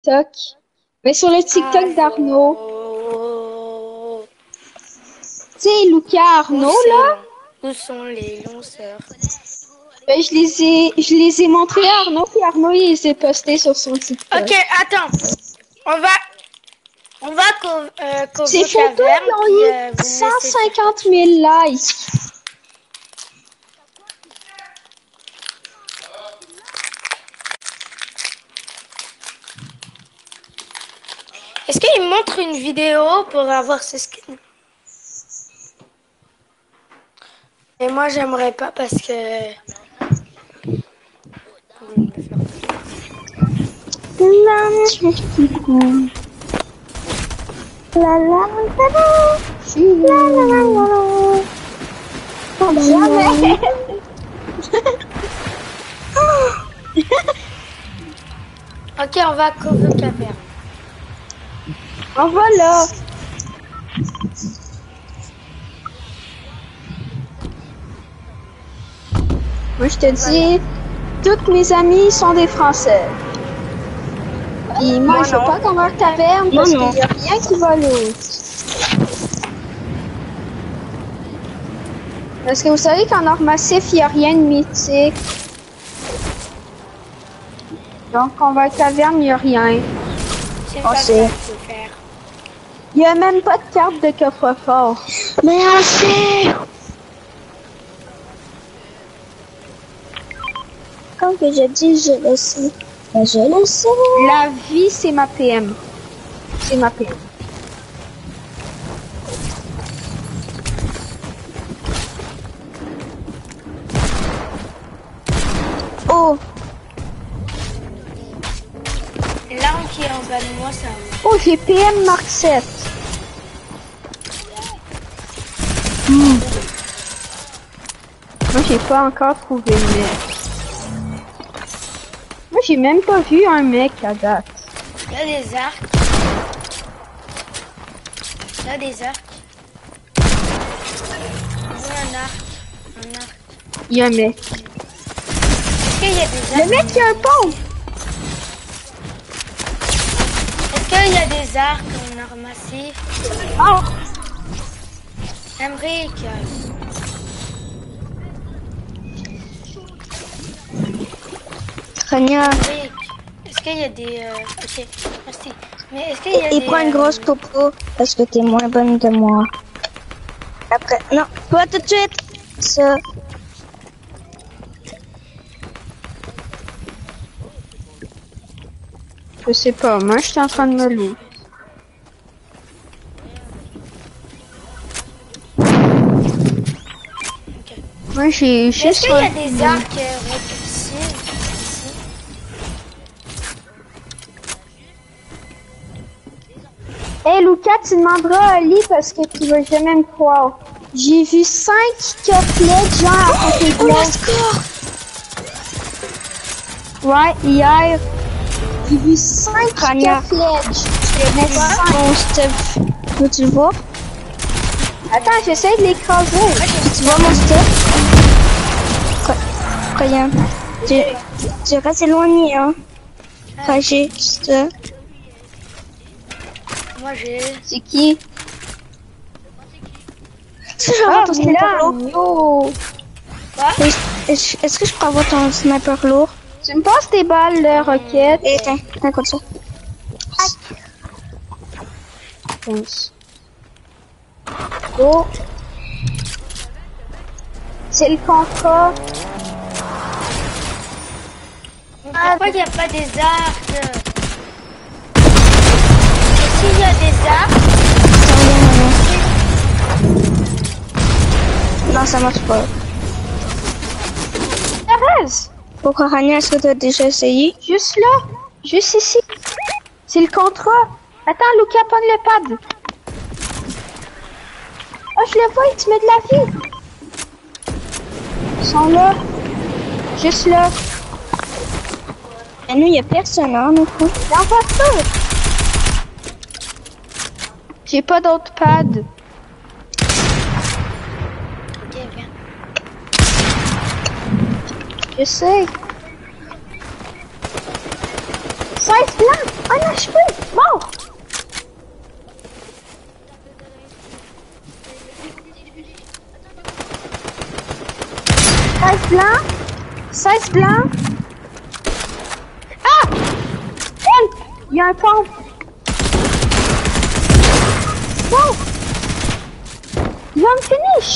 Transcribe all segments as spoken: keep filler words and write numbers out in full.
TikTok. Mais sur le TikTok d'Arnaud. Allô. Tu sais, Lucas Arnaud, Où c'est là? long? Où sont les lanceurs? Ben, je les ai, je les ai montrés à Arnaud, puis Arnaud, il les a postés sur son TikTok. Ok, attends. On va... On va co euh, Ces cover photos, caverne, ils ont puis eu euh, vous me cent laissez faire cinquante quelque chose. mille likes. Est-ce qu'il montre une vidéo pour avoir ce skin? Et moi, j'aimerais pas parce que... Je vais me le faire. La la la la la la la. Jamais. Ok, on va cover caverne. On va là. Moi, je te dis, toutes mes amies sont des Français. Puis moi, Moi, je veux non. pas qu'on meurt taverne Moi, parce non. qu'il y a rien qui va l'autre. Parce que vous savez qu'en or massif, il n'y a rien de mythique. Donc, on va être taverne, il n'y a rien. C'est On pas sait. ça qu'il faut faire. Il n'y a même pas de carte de coffre-fort. Mais on sait. Comme que je dis, je le sais. Mais je le sais. La vie, c'est ma P M. C'est ma P M. Oh, L'arme qui est en bas de moi, ça va. Oh, j'ai P M Mark sept. Hmm. Moi, j'ai pas encore trouvé le mec. Moi, j'ai même pas vu un mec à date. Il y a des arcs. Il y a des arcs. Oui, un arc. Un arc. Il y a un mec. Est-ce qu'il y a des Le arcs? mec, il y a un pont. Est-ce qu'il y a des arcs en or massif? Oh, Emric. Rania. Emric. Est-ce qu'il y a des... euh, Ok, merci. Mais est-ce qu'il y a Il des... prend une euh, grosse popo parce que t'es moins bonne que moi. Après, non, pas tout de suite. Ça. je sais pas. Moi, je suis en train de me louer. ok. Moi, j'ai Est-ce juste qu'il y a un- des arcs euh, répulsifs ici? Hey, Lucas, tu demanderas à Ali parce que tu vas jamais me croire. J'ai vu cinq cofflets genre à côté de Oh, moi. le score. Ouais, hier. J'ai vu cinq Rania. cofflets. Je mets cinq. Bon, Steph. Veux-tu le voir? Attends, j'essaie de l'écraser. Tu vois mon Steph? Rien. Tu, tu restes éloigné, hein. Ragé, Steph. Moi, j'ai... C'est qui? Est-ce que je peux Ah, avoir ton sniper là, lourd? yo. Quoi? Est-ce est-ce que je peux avoir ton sniper lourd? Tu me passes tes balles de roquette? Et tiens, tiens, comme ça. Pense. Oh. C'est le contrat. Pourquoi il n'y a pas des arcs? Et s'il y a des arcs, Non, ça marche pas. Thérèse, Pourquoi, Rania, est-ce que tu as déjà essayé? juste là. Juste ici. C'est le contrat. Attends, Lucas, pogne le pad. Oh, je le vois, il te met de la vie. Ils sont là. Juste là. Et nous, il n'y a personne, hein, non plus. Dans la voiture. J'ai pas d'autre pad. ok, viens. Je sais. seize blancs. Un H P. Mort. seize blancs. seize blancs. Ah! Help! Il y a un pont. Wow! Il va me finish.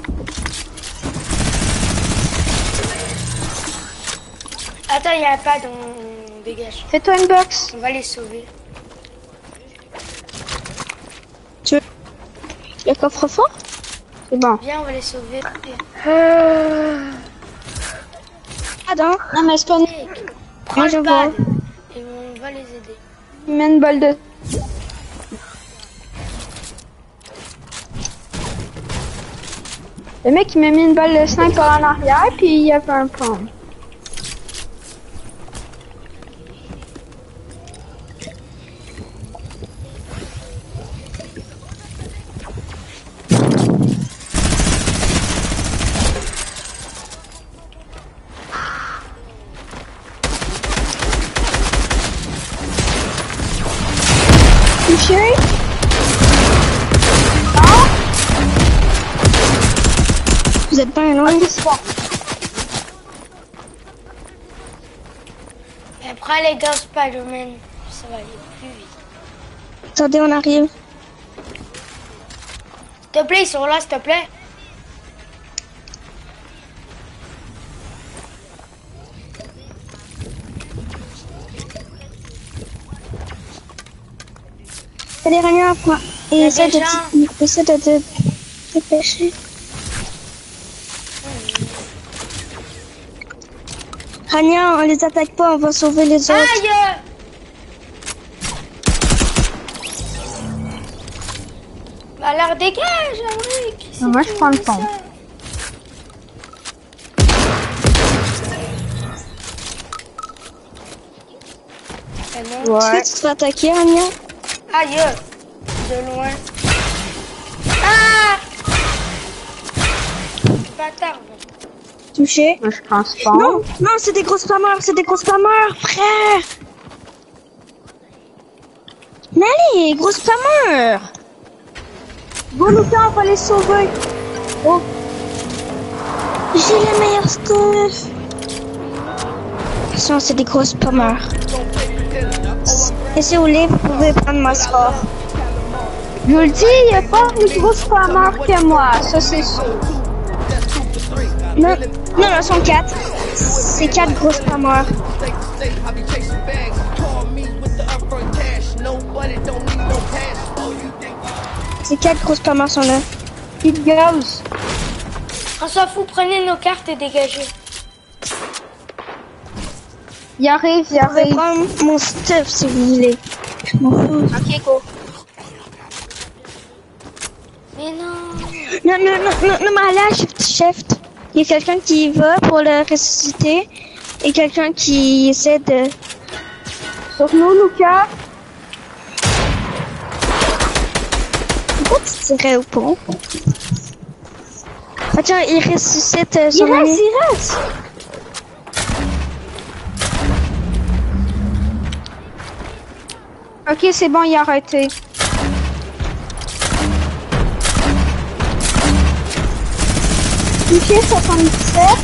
Attends, il y a un pad, on dégage. Fais-toi une box. On va les sauver. Tu veux le coffre-fort? C'est bon. Viens, on va les sauver. Euh... Ah non. Non, mais c'est pas... Prends Moi, je le vois. pad et on va les aider. Il met une balle de... Le mec, il m'a mis une balle de sniper en arrière, puis il y avait un pont. Touché. Ah! Vous êtes pas loin. Ok, c'est bon. Et après les gars Spider-Man, ça va aller plus vite. Attendez, on arrive. S'il te plaît, ils sont là, s'il te plaît. Fais des réunions après. y Et a essaie des de gens. te- essaie de te dépêcher. Rania, on les attaque pas, on va sauver les autres. Aïe! Bah alors dégage, Henrik. Non, moi, je prends le pont. Ah non. Est-ce que tu te fais attaquer, Rania? Aïe! De loin. Ah! Bâtard. Touché. Moi, je pense pas. Non, non, c'est des grosses spammers, c'est des grosses spammers, frère. Mais allez, gros spammers. Bon, Lucas, on va les sauver. Oh, J'ai la meilleure stuff. Attention, c'est des gros spammers. Et si vous voulez, vous pouvez prendre ma score. je vous le dis, il n'y a pas plus gros spammer que moi, ça c'est sûr. Non, non, non, sont quatre. C'est quatre gros spammers. C'est quatre gros spammers sont là. It goes. On s'en fout, prenez nos cartes et dégagez. Il arrive, il Vous pouvez arrive. prendre mon stuff si vous voulez. Je m'en fous. Ok, go. Mais non. Non, non, non, non, non, mais allez à shift, shift. Il y a quelqu'un qui y va pour le ressusciter et quelqu'un qui essaie de... Sur nous, Lucas. Pourquoi tu tirais au pont? Ah tiens, il ressuscite euh, son Il ami. reste, il reste. Ok, c'est bon, il a arrêté. Touché soixante-dix-sept.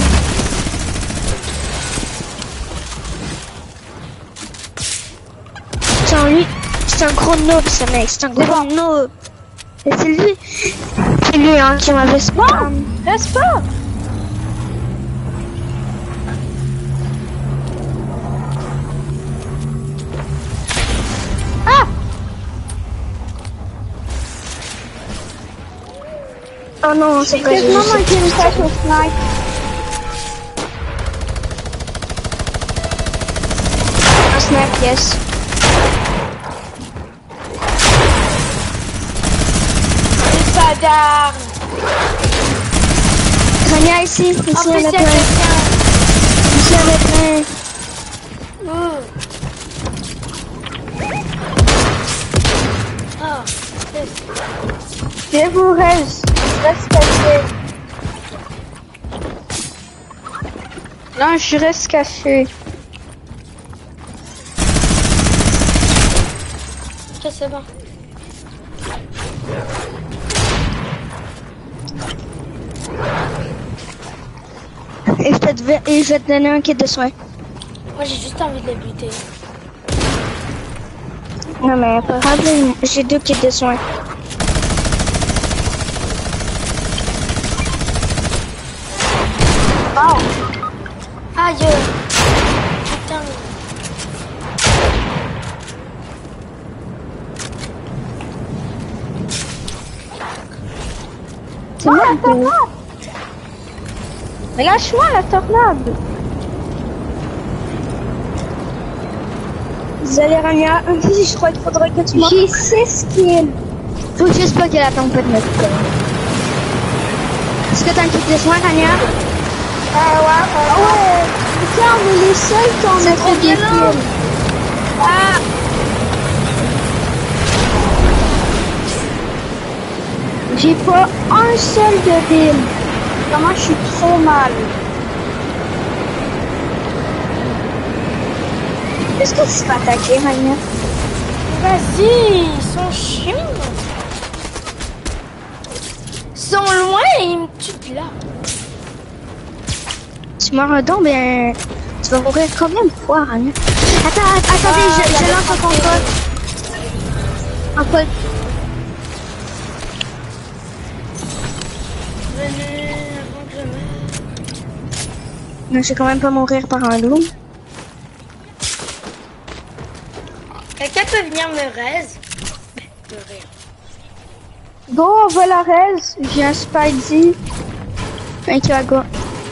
Tiens, lui, c'est un gros noob ce mec, c'est un gros noob. Et c'est lui, c'est lui hein, qui m'avait spam. Reste pas. Ah! Oh non, c'est pas C'est juste. vraiment qui me cache au snipe. Un snap, yes. C'est pas d'armes. Rania ici, ici En plus, on il y a a plein. quelqu'un. Ici on a plein. Ouh. Ah, Je vous reste. Reste caché. Non, je reste caché. Ok, c'est bon. Et je, te devais- et je vais te donner un kit de soins. Moi, j'ai juste envie de le buter. Non, mais pas grave, j'ai deux kits de soins. Oh. Aïe! Putain. C'est moi la tornade! Mais lâche-moi la tornade! Désolé, Rania. Je crois qu'il faudrait que tu m'en... J'ai six kills. Faut juste pas que la tempête me coupe. Est-ce que t'as un kit de soins, Rania? Ah ouais, ah ouais. Ok, on est les seuls qui ont a fait des kills. Ah! J'ai pas un seul de bill. Comment je suis trop mal. Est-ce que tu se fais attaquer, Rania? Vas-y, ils sont chiants. Ils sont loin et ils me tuent là. Tu meurs donc, ben... Tu vas mourir combien de fois, Rania? Attends, att- attendez, Ah, je, la je lance un défense. code. Un code. Venez avant que je meure. Mais je vais quand même pas mourir par un loup. Quelqu'un peut venir me raise? Me rire. Go, on va la raise. J'ai un Spidey. Ok, va go.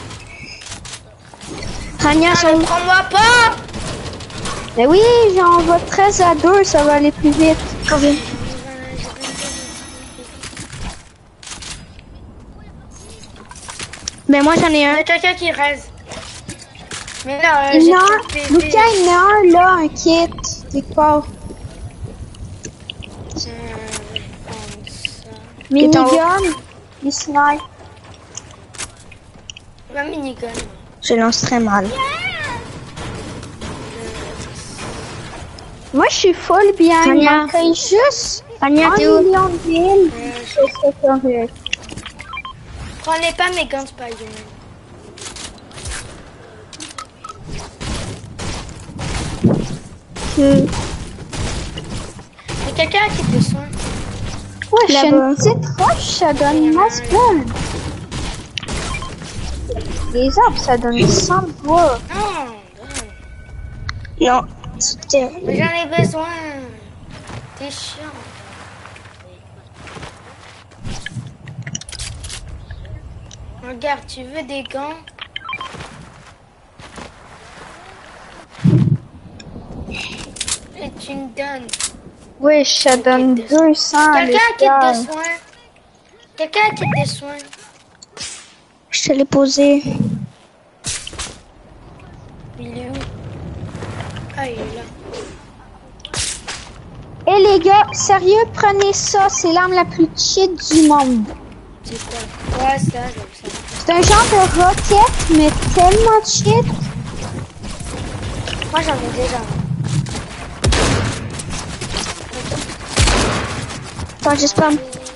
Rania, Ah, sont ne où? prends-moi pas! Mais oui, j'en vais treize à deux, ça va aller plus vite. Combien? Ben moi j'en ai Il y un. a quelqu'un qui raise. Mais non, euh, Il j'ai y en a trop un, de P V. Lucas, il y en a un là, un kit. Quelque part. Euh, je vais prendre ça. Minigun, il snipe. Ma minigun. Je lance très mal. Moi, je suis full bien. Il Tania. manquerait juste Rania, un t'es où? million de villes. Euh, Je serais correct. Prenez pas mes guns Spider-Man. Hmm. Il y a quelqu'un qui te soin. Ouais, j'ai Là-bas. une petite roche, ça donne masse bonne. Les arbres, ça donne cent de bois. Non, non. Non. C'était... Mais j'en ai besoin. T'es chiant. Regarde, tu veux des gants? Et tu me donnes. Oui, ça donne de- deux cents à Quelqu'un qui te l'écart. soin. Quelqu'un qui te soin. Je te l'ai posé. Il est où? Ah, il est là. Eh les gars, sérieux, prenez ça, c'est l'arme la plus cheat du monde. C'est quoi? Ouais, ça, j'aime ça. C'est un genre de roquette, mais tellement cheat. Moi, j'en ai déjà. Attends, je spam.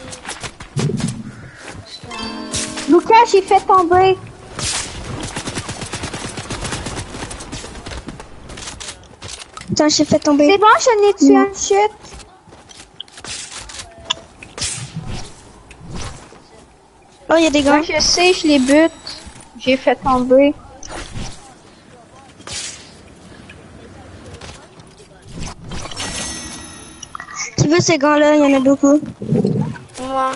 Lucas, j'ai fait tomber. Attends, j'ai fait C'est tomber. bon, je n'ai tué Mm. un chute. Oh, il y a des gars. Moi, je sais, je les bute. J'ai fait tomber. Qui veut ces gants-là? Il y en a beaucoup. Moi.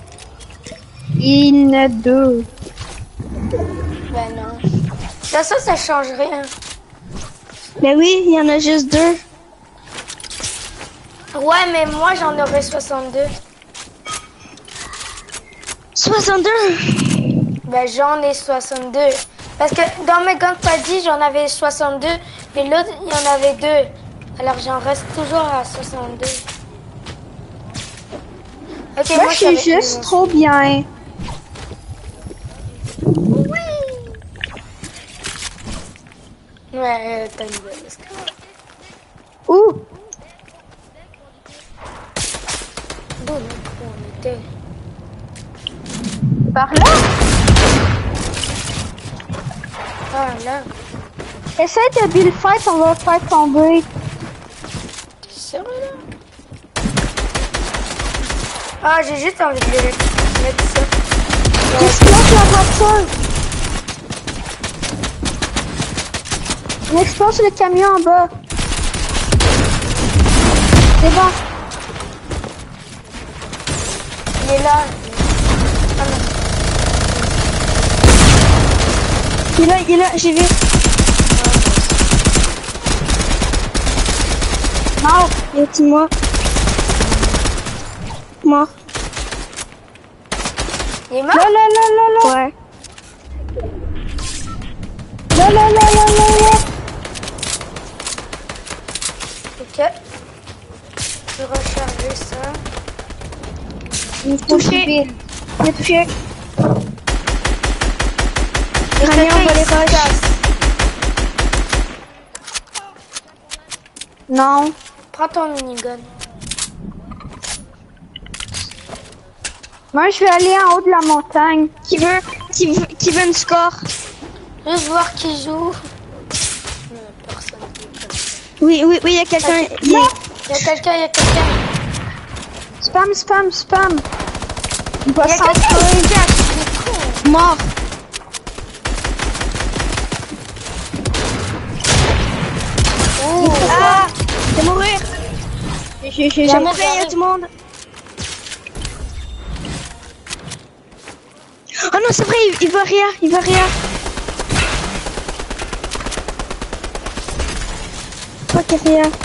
Il y en a deux. Ben non. De toute façon, ça change rien. Mais oui, il y en a juste deux. Ouais, mais moi, j'en aurais soixante-deux. soixante-deux. Ben, j'en ai soixante-deux. Parce que dans mes gants de paddy, j'en avais soixante-deux. Mais l'autre, il y en avait deux. Alors, j'en reste toujours à soixante-deux. Ok, Moi, je suis savais- juste trop bien. Ouais, euh, t'as une bonne. Ouh! Par là? Ah, là. Essaye de build fight, on va faire tomber. T'es sérieux, là? Ah, j'ai juste envie de le mettre ça. Explose la voiture. On explose le camion en bas. C'est bon. Il est là. Ah, non. Il est là, il est là, j'ai vu. Mort. Il est moi. Mort. Il est mort? Là, là, là, là, là. Ouais. Là, là, là, là, là, là. Ok. Je vais recharger ça. Il est touché. Il est touché. Et Rania, on va les quelqu'un, il se rush. casse. Non. Prends ton minigun. Moi, je vais aller en haut de la montagne. Qui veut, qui veut, qui veut une score? Juste voir qui joue. Non, personne. Oui, oui, oui, il y a quelqu'un. Ok. Il est- Il y a quelqu'un, il y a quelqu'un. Spam, spam, spam. Il va Il y a quelqu'un qui s'enfuir. se cache. Il est con. Mort. Ah, je vais mourir. J'ai, j'ai, Je vais j'ai- mourir, il y a tout le monde. Oh non, c'est vrai, il, il voit rien, il voit rien. Je crois qu'il y a rien.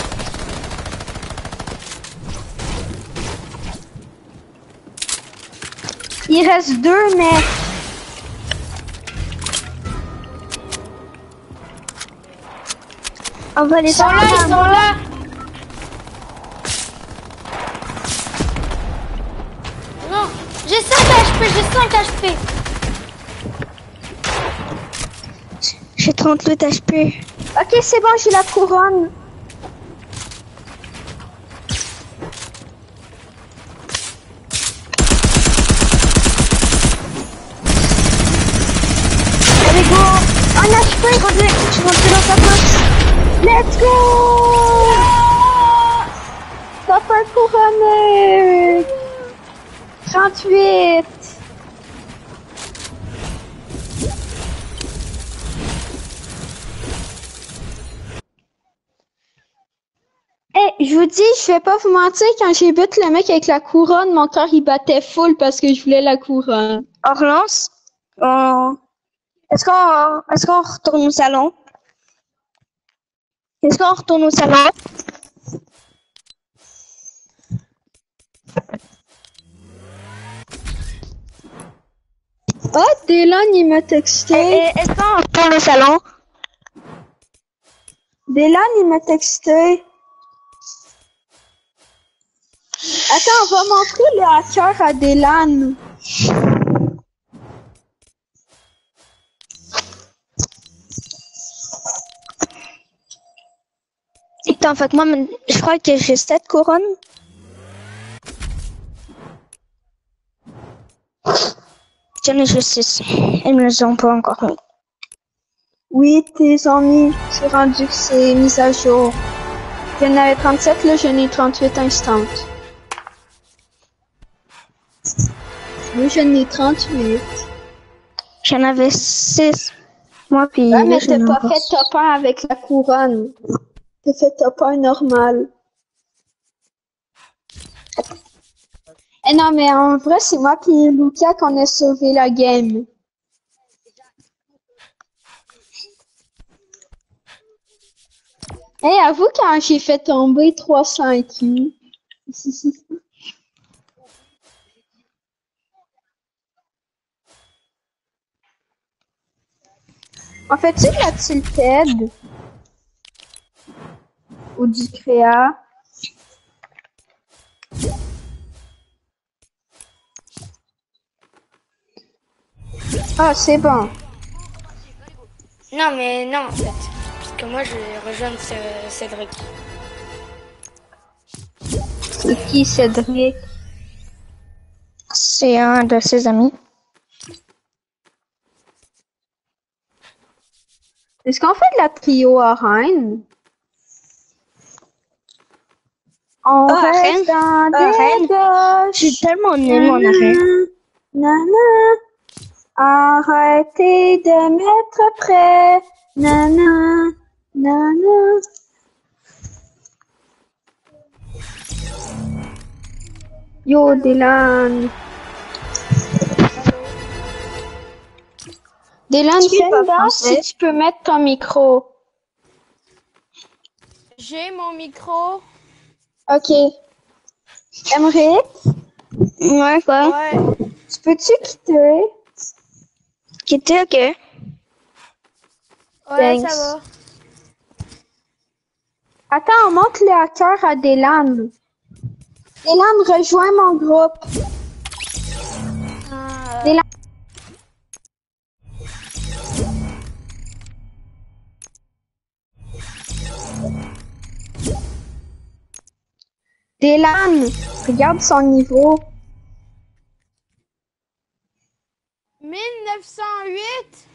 Il reste deux, mais... On va les Ils sont là, ils sont là. Non, j'ai cinq H P, j'ai cinq H P. J'ai trente-huit H P. Ok, c'est bon, j'ai la couronne. Allez, go! Un H P! Je suis rentré dans sa poche. Let's go! T'as pas couronné! trente-huit! Eh, je vous dis, je vais pas vous mentir, quand j'ai buté le mec avec la couronne, mon cœur il battait full parce que je voulais la couronne. On relance. On... Est-ce qu'on est-ce qu'on retourne au salon? Est-ce qu'on retourne au salon? Oh, Dylan, il m'a texté. Eh, eh, Est-ce qu'on retourne au salon? Dylan, il m'a texté. Attends, on va montrer le hacker à Dylan. Attends, fait que moi, mon- je crois que j'ai sept couronnes. J'en ai juste six. Elles me les ont pas encore mis. Oui, tes amis, c'est rendu que c'est mis à jour. J'en avais trente-sept, là, j'en ai trente-huit instant. Moi, j'en ai trente-huit. J'en avais six. Moi, puis Ouais, là, mais j'en t'as ai pas encore fait top un avec la couronne. T'as fait top un normal. Eh non, mais en vrai, c'est moi qui Lucas qu'on a sauvé la game. Eh, avoue quand j'ai fait tomber trois cents I Q. En fait-tu de la tilted? Ou du créa? Ah, c'est bon. Non, mais non, en fait. Parce que moi, je vais rejoindre ce- Cédric. C'est qui, Cédric? C'est un de ses amis. Est-ce qu'on fait de la trio arène? On Ah, reste arène? dans Arène? des gauches. J'ai tellement nul mon arène. Nana. Arrêtez de mettre près. Nana. Nana. Yo, Dylan. Dylan, Tu fais parles une danse si français? tu peux mettre ton micro. J'ai mon micro. Ok. Emmerich, Ouais, quoi? Ouais. tu peux-tu quitter? Quitter, ok. Ouais, Thanks. ça va. Attends, on montre le hacker à Dylan. Dylan, rejoins mon groupe. Euh, Dylan. Dylan, regarde son niveau. mille neuf cent huit?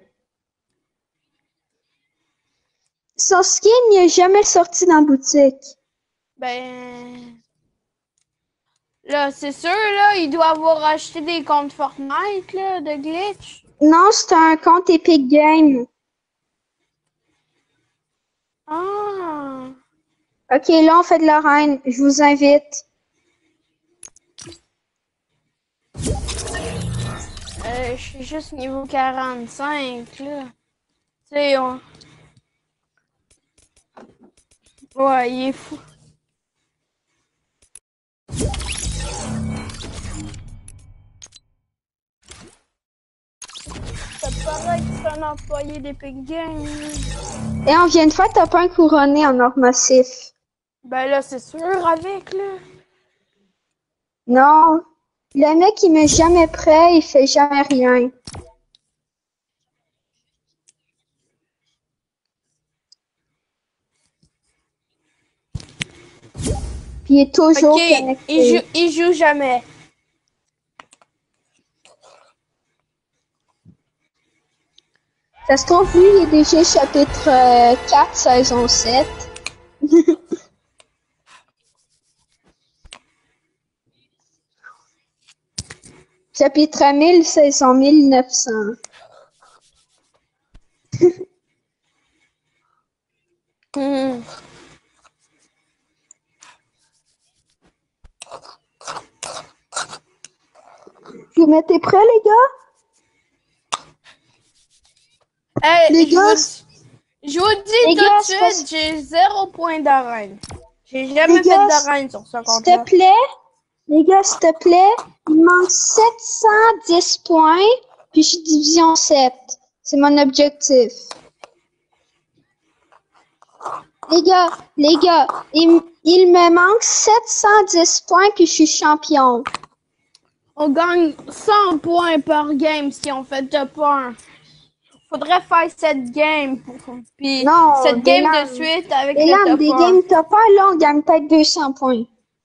Son skin n'est jamais sorti dans la boutique. Ben... Là, c'est sûr, là, il doit avoir acheté des comptes Fortnite, là, de glitch. Non, c'est un compte Epic Games. Ah. Ok, là, on fait de l'arène. Je vous invite. Euh, je suis juste niveau quarante-cinq, là. Tu sais, on... Ouais, il est fou. Ça paraît que c'est un employé d'Epic Games. là. Et on vient de faire top un couronné en or massif. Ben là, c'est sûr, avec, là. Non. Le mec, il met jamais prêt, il fait jamais rien. Puis il est toujours Ok, connecté. il joue, il joue jamais. Ça se trouve, lui, il est déjà chapitre euh, quatre, saison sept. Chapitre mille, saison mille neuf cents. Hmm. Vous mettez prêts, les gars? Hey, Les je gars, vous, je vous dis les tout gars, de c'est suite, j'ai zéro point d'arène. J'ai jamais Les fait gars, d'arène sur ce s'il compte-là. te plaît, les gars, s'il te plaît, il manque sept cent dix points, puis je suis division sept. C'est mon objectif. Les gars, les gars, il, il me manque sept cent dix points, puis je suis champion. On gagne cent points par game si on fait top un. Faudrait faire cette game pour, puis Non, cette des game lames. de suite avec Des le lames, top des un. games top un, là, on gagne peut-être deux cents points.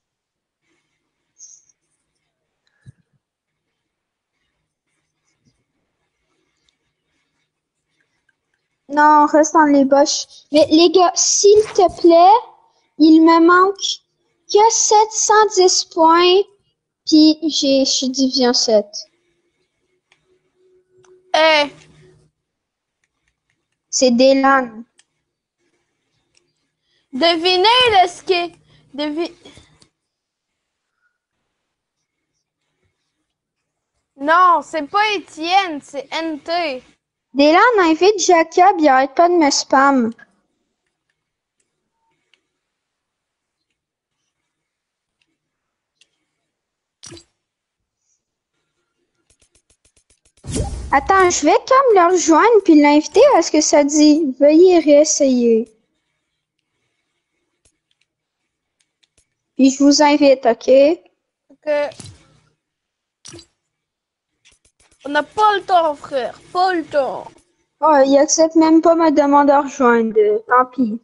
Non, on reste dans les boches. Mais les gars, s'il te plaît, il me manque que sept cent dix points, puis j'ai, je suis division sept. Hey, C'est Dylan. devinez le ski. Devi... Non, c'est pas Étienne, c'est N T. Dylan invite Jacob, il arrête pas de me spam. Attends, je vais comme le rejoindre puis l'inviter parce que ça dit veuillez réessayer. Puis je vous invite, ok? Que... On n'a pas le temps, frère. Pas le temps. Oh, il accepte même pas ma demande de rejoindre. euh, Tant pis.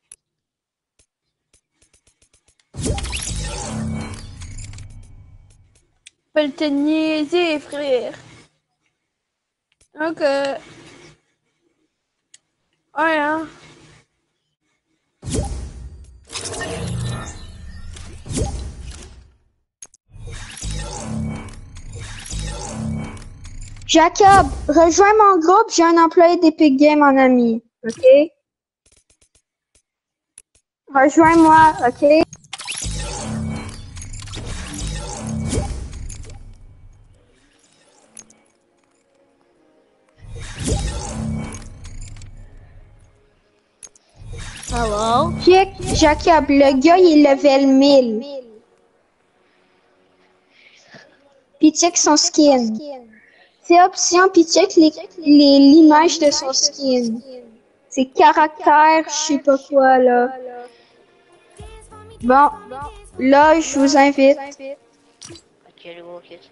Pas le te niaiser, frère. Ok. Ouais, hein. Jacob, rejoins mon groupe, j'ai un employé d'Epic Games en ami, ok? Rejoins-moi, ok? Hello? Pic, Jacob, le gars, il est level mille. Puis check son skin. C'est option, puis check les, les, l'image de son skin. C'est caractère, je sais pas quoi, là. Bon, là, je vous invite. Ok, le gros, ok.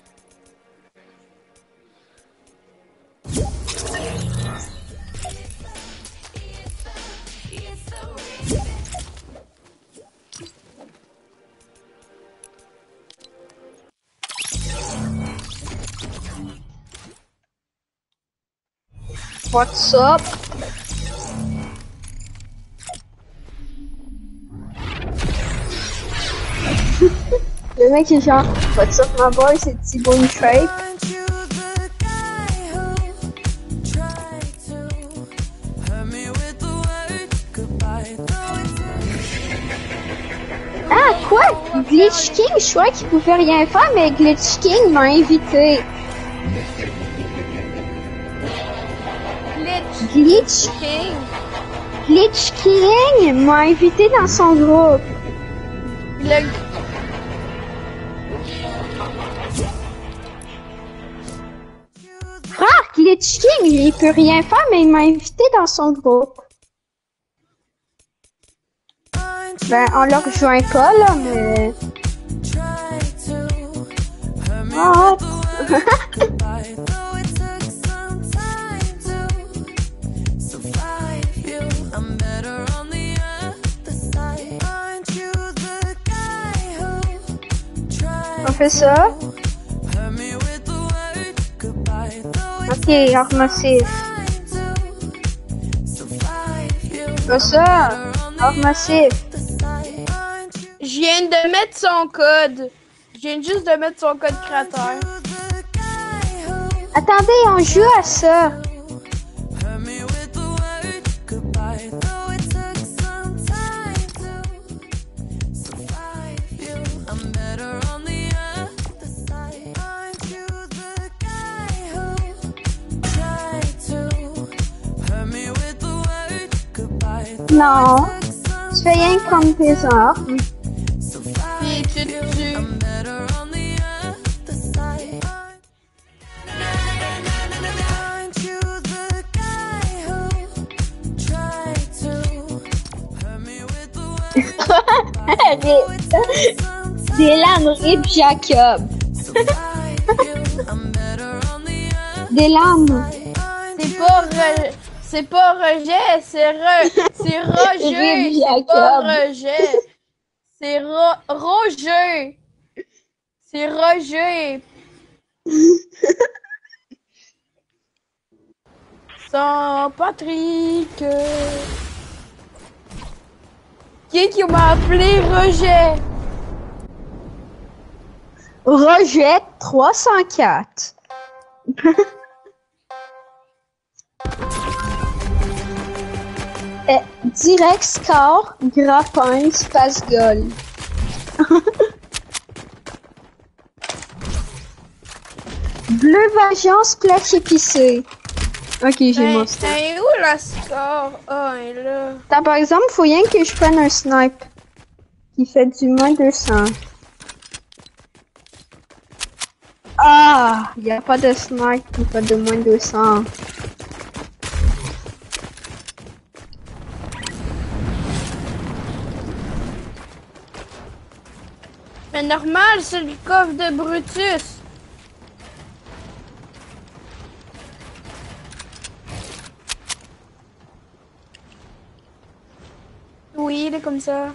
What's up? Le mec est genre, what's up my boy, c'est T-Bone Shape. Ah, quoi? Glitch King, je croyais qu'il pouvait rien faire, mais Glitch King m'a invité. Glitch Glitch, King. Glitch King m'a invité dans son groupe. Le... Frère, Glitch King, il peut rien faire, mais il m'a invité dans son groupe. Ben, on le rejoint pas, là, mais... Oh. On fait ça. Ok, arc massif. Pas ça. Arc massif. Je viens de mettre son code. Je viens juste de mettre son code créateur. Attendez, on joue à ça. Non, tu fais rien que prendre tes armes. Puis tu te tues. Dylan rip Jacob. Dylan. C'est pas re... c'est pas rejet, c'est re... c'est rejet. Rip C'est pas Jacob. rejet. C'est ro... rejet. C'est rejet. Sans Patrick. Qui est qui m'a appelé rejet? Roget trois cent quatre. Eh, direct score, grappin, space goal. Bleu vengeance, plaque épicée. Ok, j'ai Hey, mon snipe. hey, où la score? Ah, elle est là. Attends, par exemple, faut rien que je prenne un snipe qui fait du moins deux cents. Ah, y a pas de snipe qui fait de moins deux cents. Mais normal, c'est le coffre de Brutus. Oui, il est comme ça.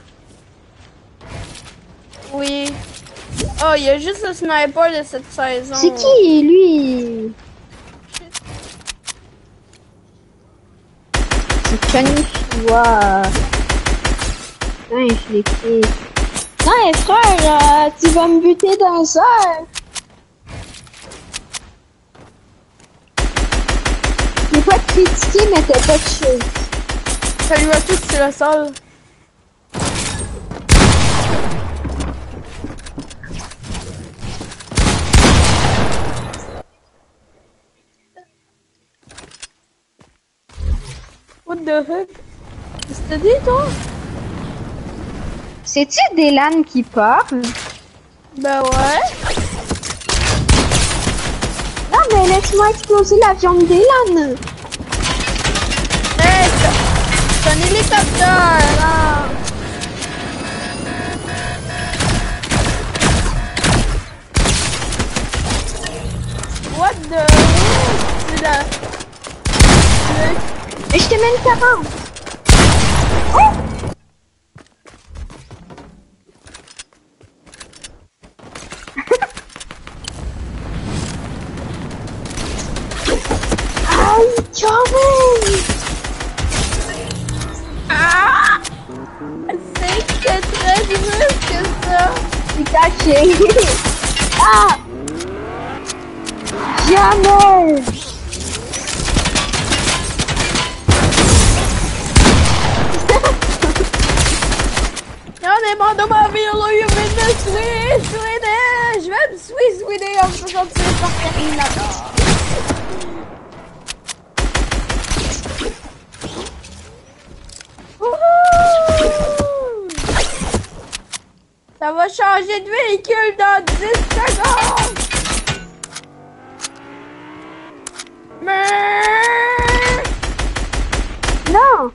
Oui. Oh, il y a juste le sniper de cette saison. C'est qui, lui? Johnny Chua. Putain, je l'ai pris. Non, mais frère, euh, tu vas me buter dans ça. J'ai pas critiqué, mais t'as pas de chose. Salut à tous, c'est la salle. What the heck? Qu'est-ce que t'as dit, toi? C'est-tu Dylan qui parle? Ben ouais. Non, mais laisse-moi exploser l'avion de Dylan. Hey, c'est un hélicoptère, là. What the heck? C'est la... Et je te mets une quarante. Oh! Aïe, Johnny! Ah! C'est très dur que ça. C'est caché. Ah! Jamais! Y'en est marre de ma vie, là, il vient de me tuer, tuer, je vais me tuer, tuer, en faisant tuer par Karine là-bas. Ça va changer de véhicule dans dix secondes. Mais... Non!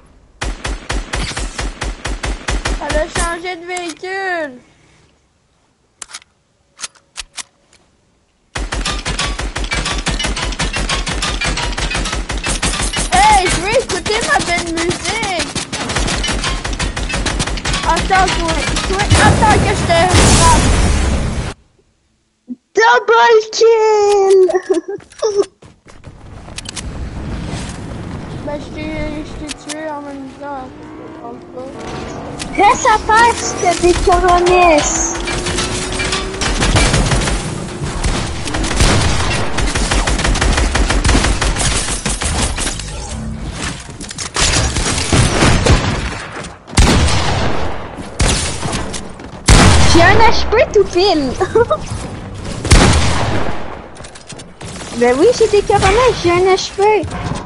Elle a changé de véhicule. Hey, je veux écouter ma belle musique. Attends, toi, toi, attends que je te frappe. Double kill! Ben, je t'ai, je t'ai tué en même temps. Je comprends pas. Reste à terre si t'as des coronesses. J'ai un H P tout pile. Ben oui, j'ai des coronesses, j'ai un H P.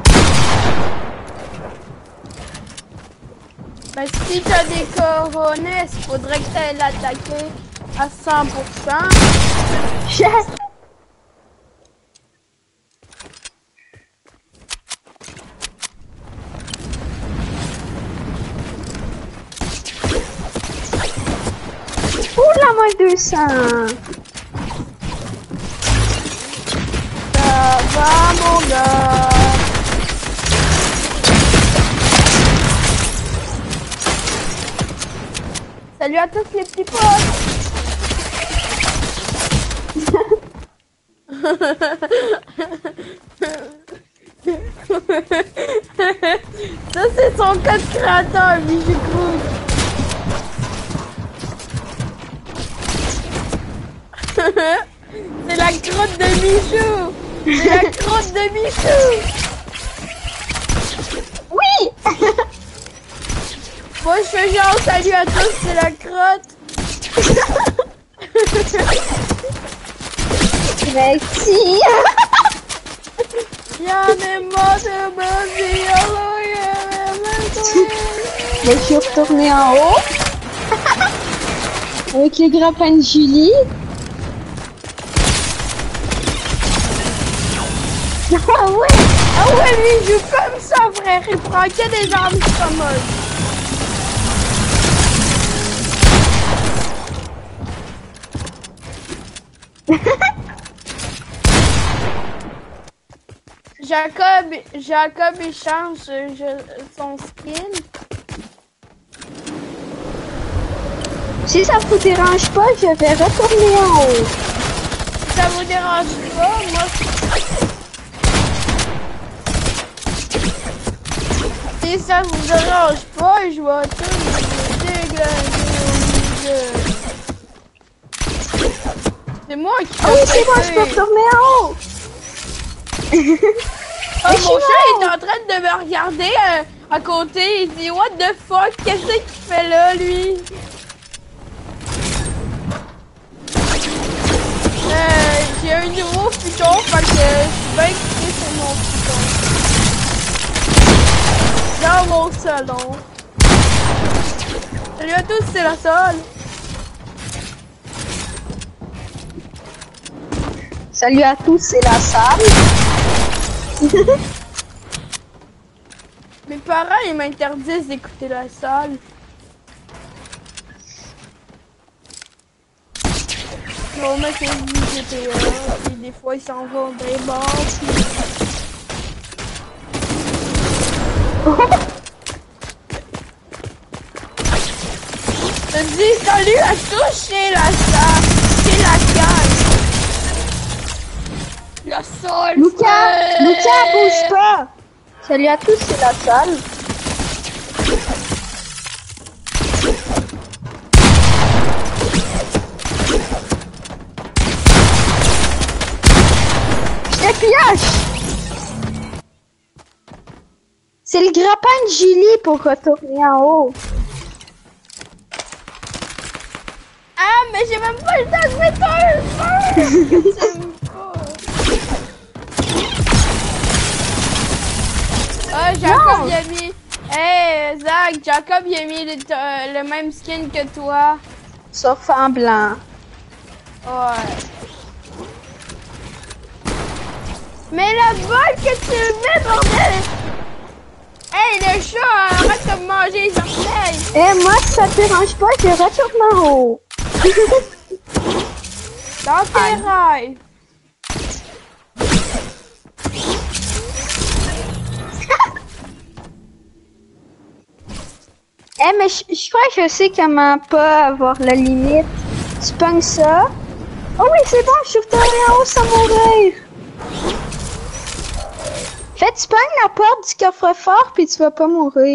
Ben, si t'as des coronesses, faudrait que t'ailles l'attaquer à cent pour cent. Je... Ouh la moins deux cents. Ça va, mon gars. Salut à tous les petits potes. Ça c'est son code créateur, Bijou Cruz. C'est la crotte de Michou. C'est la crotte de Michou. Oui. Moi je fais genre salut à tous, c'est la crotte. Merci. Y'en est marre de ma vie, alors Mais je suis retournée en haut. Avec les grappins de Julie. Ah ouais, ah ouais, lui il joue comme ça, frère. Il prend que des armes commodes. Jacob, Jacob il change je, son skin. Si ça vous dérange pas, je vais retourner en haut. Si ça vous dérange pas, moi... Si si ça vous dérange pas, je vais tout déglinguer au milieu. C'est moi qui Ah oui, c'est moi, je peux retourner en haut. Oh, mon chat est en train de me regarder à, à côté. Il dit, what the fuck, qu'est-ce qu'il fait là, lui? Euh, j'ai un nouveau futon, fait que je suis bien excitée sur mon futon. Dans mon salon. Salut à tous, c'est la salle. Salut à tous, c'est la salle. Mes parents, ils m'interdisent d'écouter la salle. Bon, mais c'est du G T A, puis des fois, ils s'en vont des bords, puis... Je te dis salut à tous chez la salle, chez la salle. La salle. Lucas, Lucas, bouge pas. Salut à tous, c'est la salle. Je te pioche. C'est le grappin de Julie pour retourner en haut. Ah, mais j'ai même pas le temps de mettre un feu. Ah, Jacob, il a mis... Hey, Zach, Jacob, il a mis le, euh, le même skin que toi. Sauf en blanc. Ouais. Mais la balle que tu mets, bordel! Hey, le chat, arrête de me manger les orteils! Eh, moi, si ça te dérange pas, je retourne en haut. Dans tes rails! Eh, mais je je crois que je sais comment pas avoir la limite. Tu pognes ça. Oh oui, c'est bon, je suis retourné en haut sans mourir. Fait, tu pognes la porte du coffre-fort puis tu vas pas mourir.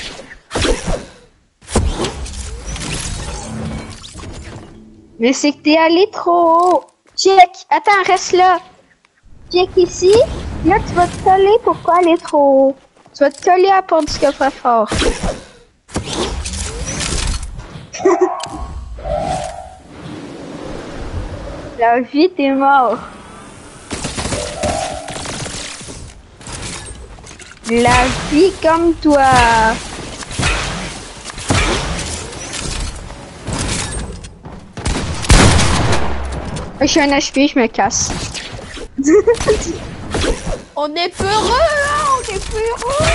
Mais c'est que t'es allé trop haut. Check. Attends, reste là. Check ici. Là, tu vas te coller pour pas aller trop haut. Tu vas te coller à la porte du coffre-fort. La vie, t'es mort. La vie comme toi. Je suis un H P, je me casse. On est peureux, là! On est peureux!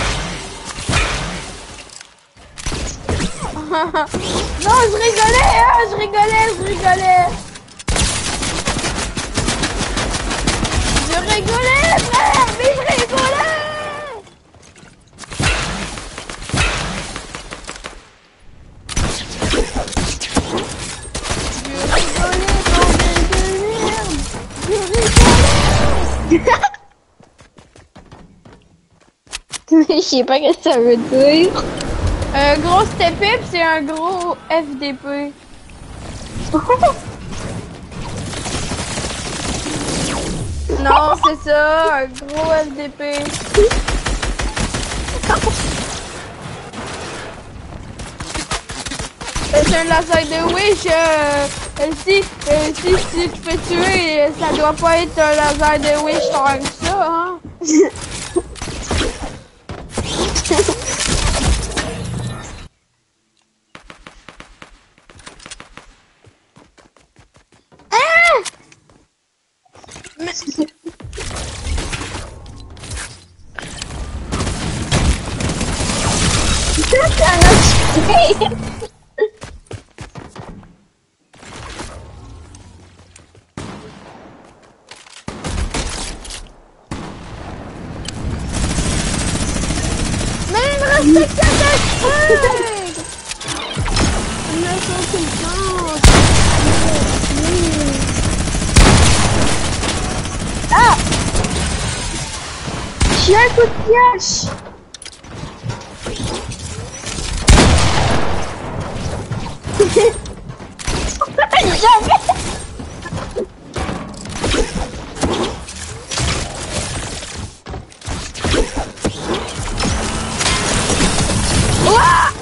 Non, je rigolais, hein! Je rigolais, je rigolais! Je rigolais, frère! Mais je rigolais! Je sais pas ce que ça veut dire. Un gros step up, c'est un gros F D P. Non, c'est ça, un gros F D P. C'est un laser de wish. Euh, si, euh, si, si tu fais tuer, ça doit pas être un laser de wish tant que ça, hein. J'ai un coup de pioche. jamais. Ouah!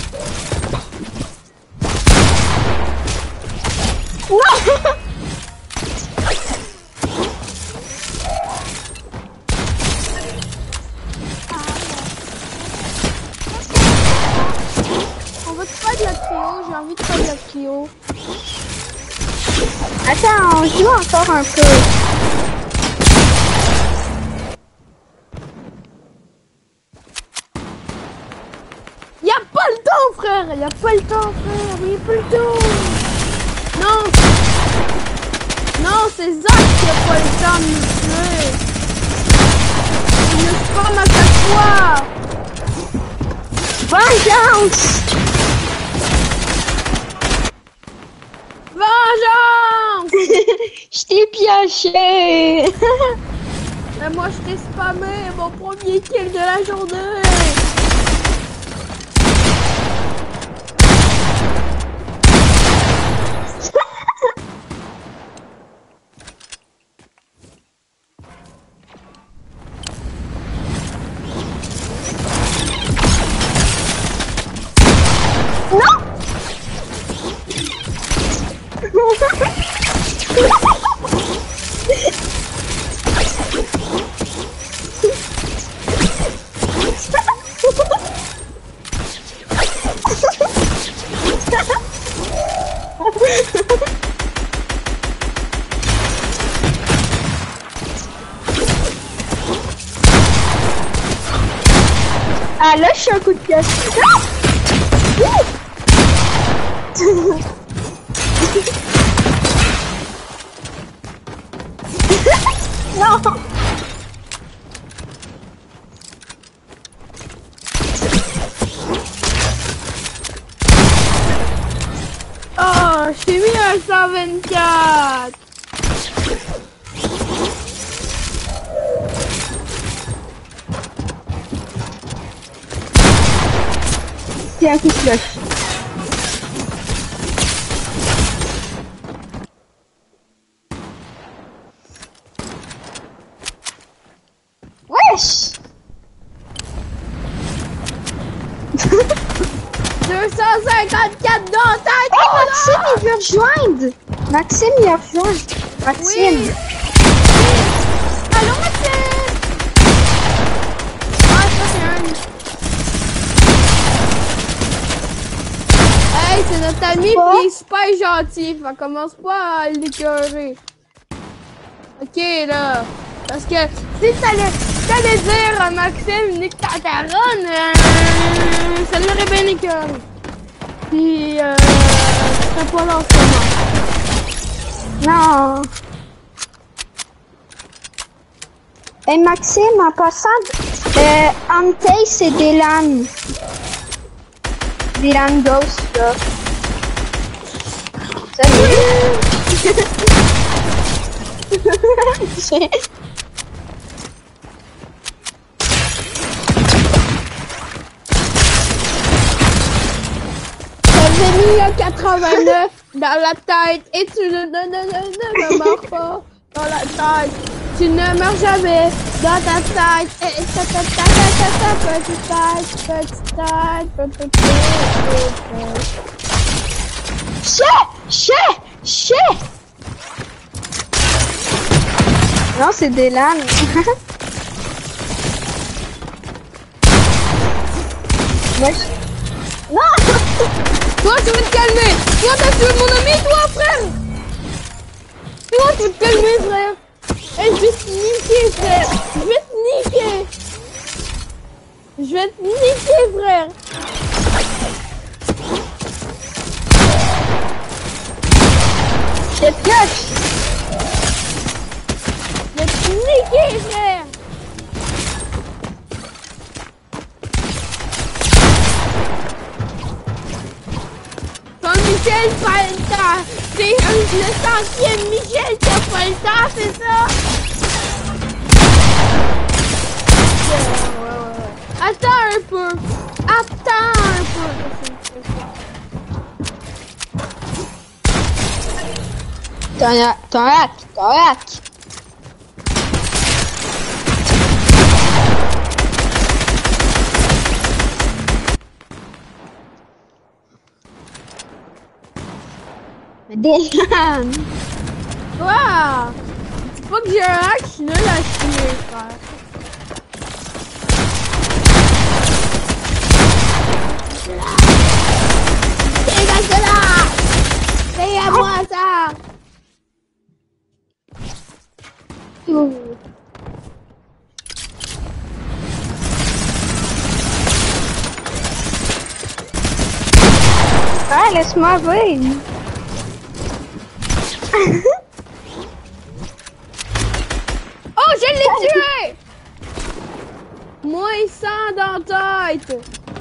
Non! On veut pas de la trio, j'ai envie de faire de la trio. Attends, on joue encore un peu. Y'a pas le temps, frère! Y'a pas le temps, frère! Y'a pas le temps! Non! Non, c'est Zach qui a pas le temps de me tuer! Il me spamme à chaque fois! Vengeance! Vengeance! Je t'ai piégé! Mais moi, je t'ai spammé mon premier kill de la journée! Ah là, je suis un coup de casse. Non. Oh, je t'ai mis un cent vingt-quatre. C'est un coup de cloche. Wesh! deux cent cinquante-quatre dans ta Oh, Maxime, il veut rejoindre! Maxime, il a rejoint. Maxime. Oui. Allô, Maxime! Ah, ça, c'est un... Hey, c'est notre ami, Quoi? pis il est super gentil. Fait commence pas à l'écœurer. Ok, là. Parce que si t'allais t'allais dire à Maxime, nique ta caronne, euh, ça l'aurait bien écœuré. Pis, euh, je serais pas là en ce moment. Non. Et Maxime, en passant, euh, Antei, c'est Dylan. Dylan Ghost, là. Salut. J'avais mis un quatre-vingt-neuf dans la tête et tu ne, ne, ne, ne, ne me mords pas dans la tête. Tu ne meurs jamais dans ta tête. Et ta ta ta ta ta ta petite tête, petite tête, petite tête. Chais! Chais! Chais! Non, c'est Dylan. Moi, je... Non! Toi, tu veux te calmer. Toi, t'as tué mon ami, toi, frère. Toi, tu veux te calmer, frère. Et je vais te niquer, frère. Je vais te niquer. Je vais te niquer, frère. Je te pioche! Je vais te niquer, frère. Michel Falta, c'est le centième Michel qui a pas le temps, c'est ça? Ouais, ouais, ouais. Attends un peu. Attends un peu. T'as t'as t'as Mais Dylan! Quoi? C'est pas que j'ai un hack, je suis nul à chier, frère. Dégage de là! Fais à moi ça! Ouh. Ah, laisse-moi voir. Oh, je l'ai tué! Moins cent dans la tête!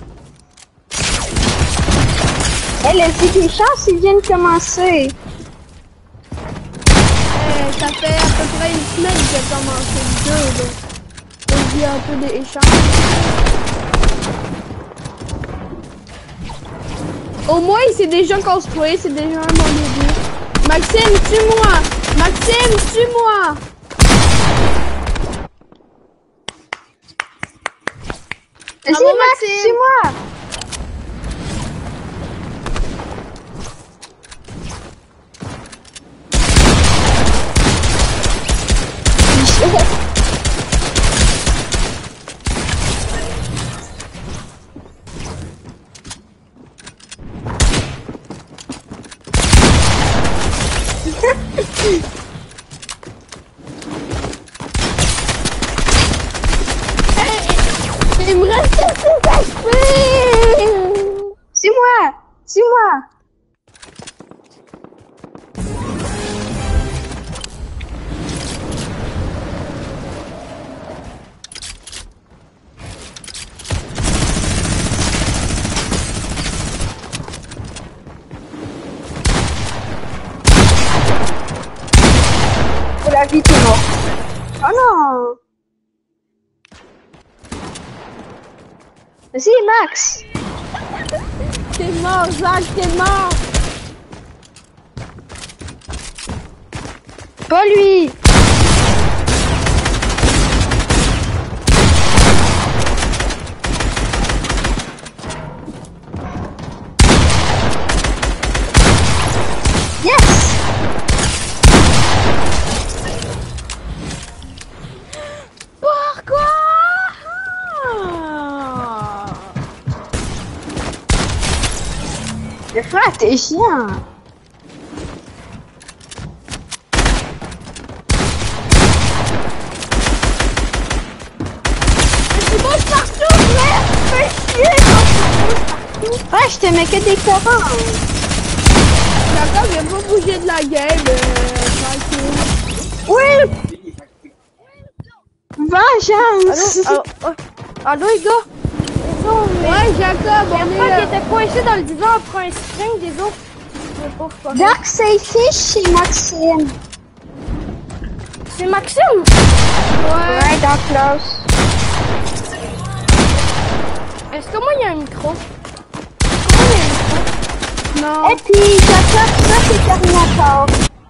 Elle a dit des chances, ils viennent commencer. Euh, ça fait à peu près une semaine que j'ai commencé le jeu, donc on dit un peu des échanges. Au moins, c'est déjà construit, c'est déjà un bon début. Maxime, tue-moi! Maxime, tue-moi! Vas-y, Bravo, Max, Maxime. suis-moi. Il me reste six H P! Suis-moi. Suis-moi. Pour la vie, t'es mort. Oh non. Vas-y, Max. T'es mort, Zach, t'es mort! Pas lui. Yes. Pourquoi? Le frère, t'es chiant. Tu bouges partout, frère! Fais chier quand tu bouges partout! Ouais, je te mets que des quarante. D'accord, viens pas bouger de la game, euh, tranquille. Oui. Vengeance. Allô, allô, allô, les gars? Ouais, Jacob, on est Moi là. qui était coincé dans le divan après un string des autres. Je sais pas pourquoi. Dark Safish chez Maxime. C'est Maxime? Ouais. Ouais, dans Klaus. Est-ce que moi il y a un micro? Non. Et puis, Jacob, ça c'est Terminator.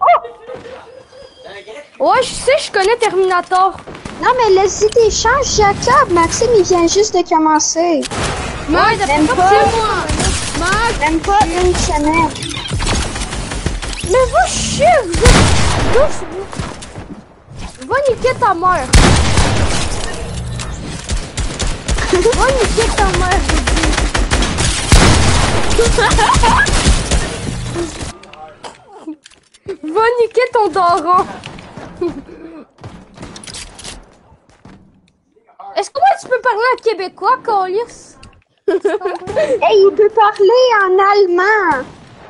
Oh! Ouais, je sais, je connais Terminator. Non, mais laisse-y des chances, Jacob. Maxime, il vient juste de commencer. Max, Même pas, tue-moi! Max! même pas une semaine. Mais va chier, vous êtes douce, vous. Va niquer ta mère. Va niquer ta mère, je dis. Va niquer ton daron. Est-ce que moi tu peux parler en québécois, Colis? Hey, il peut parler en allemand.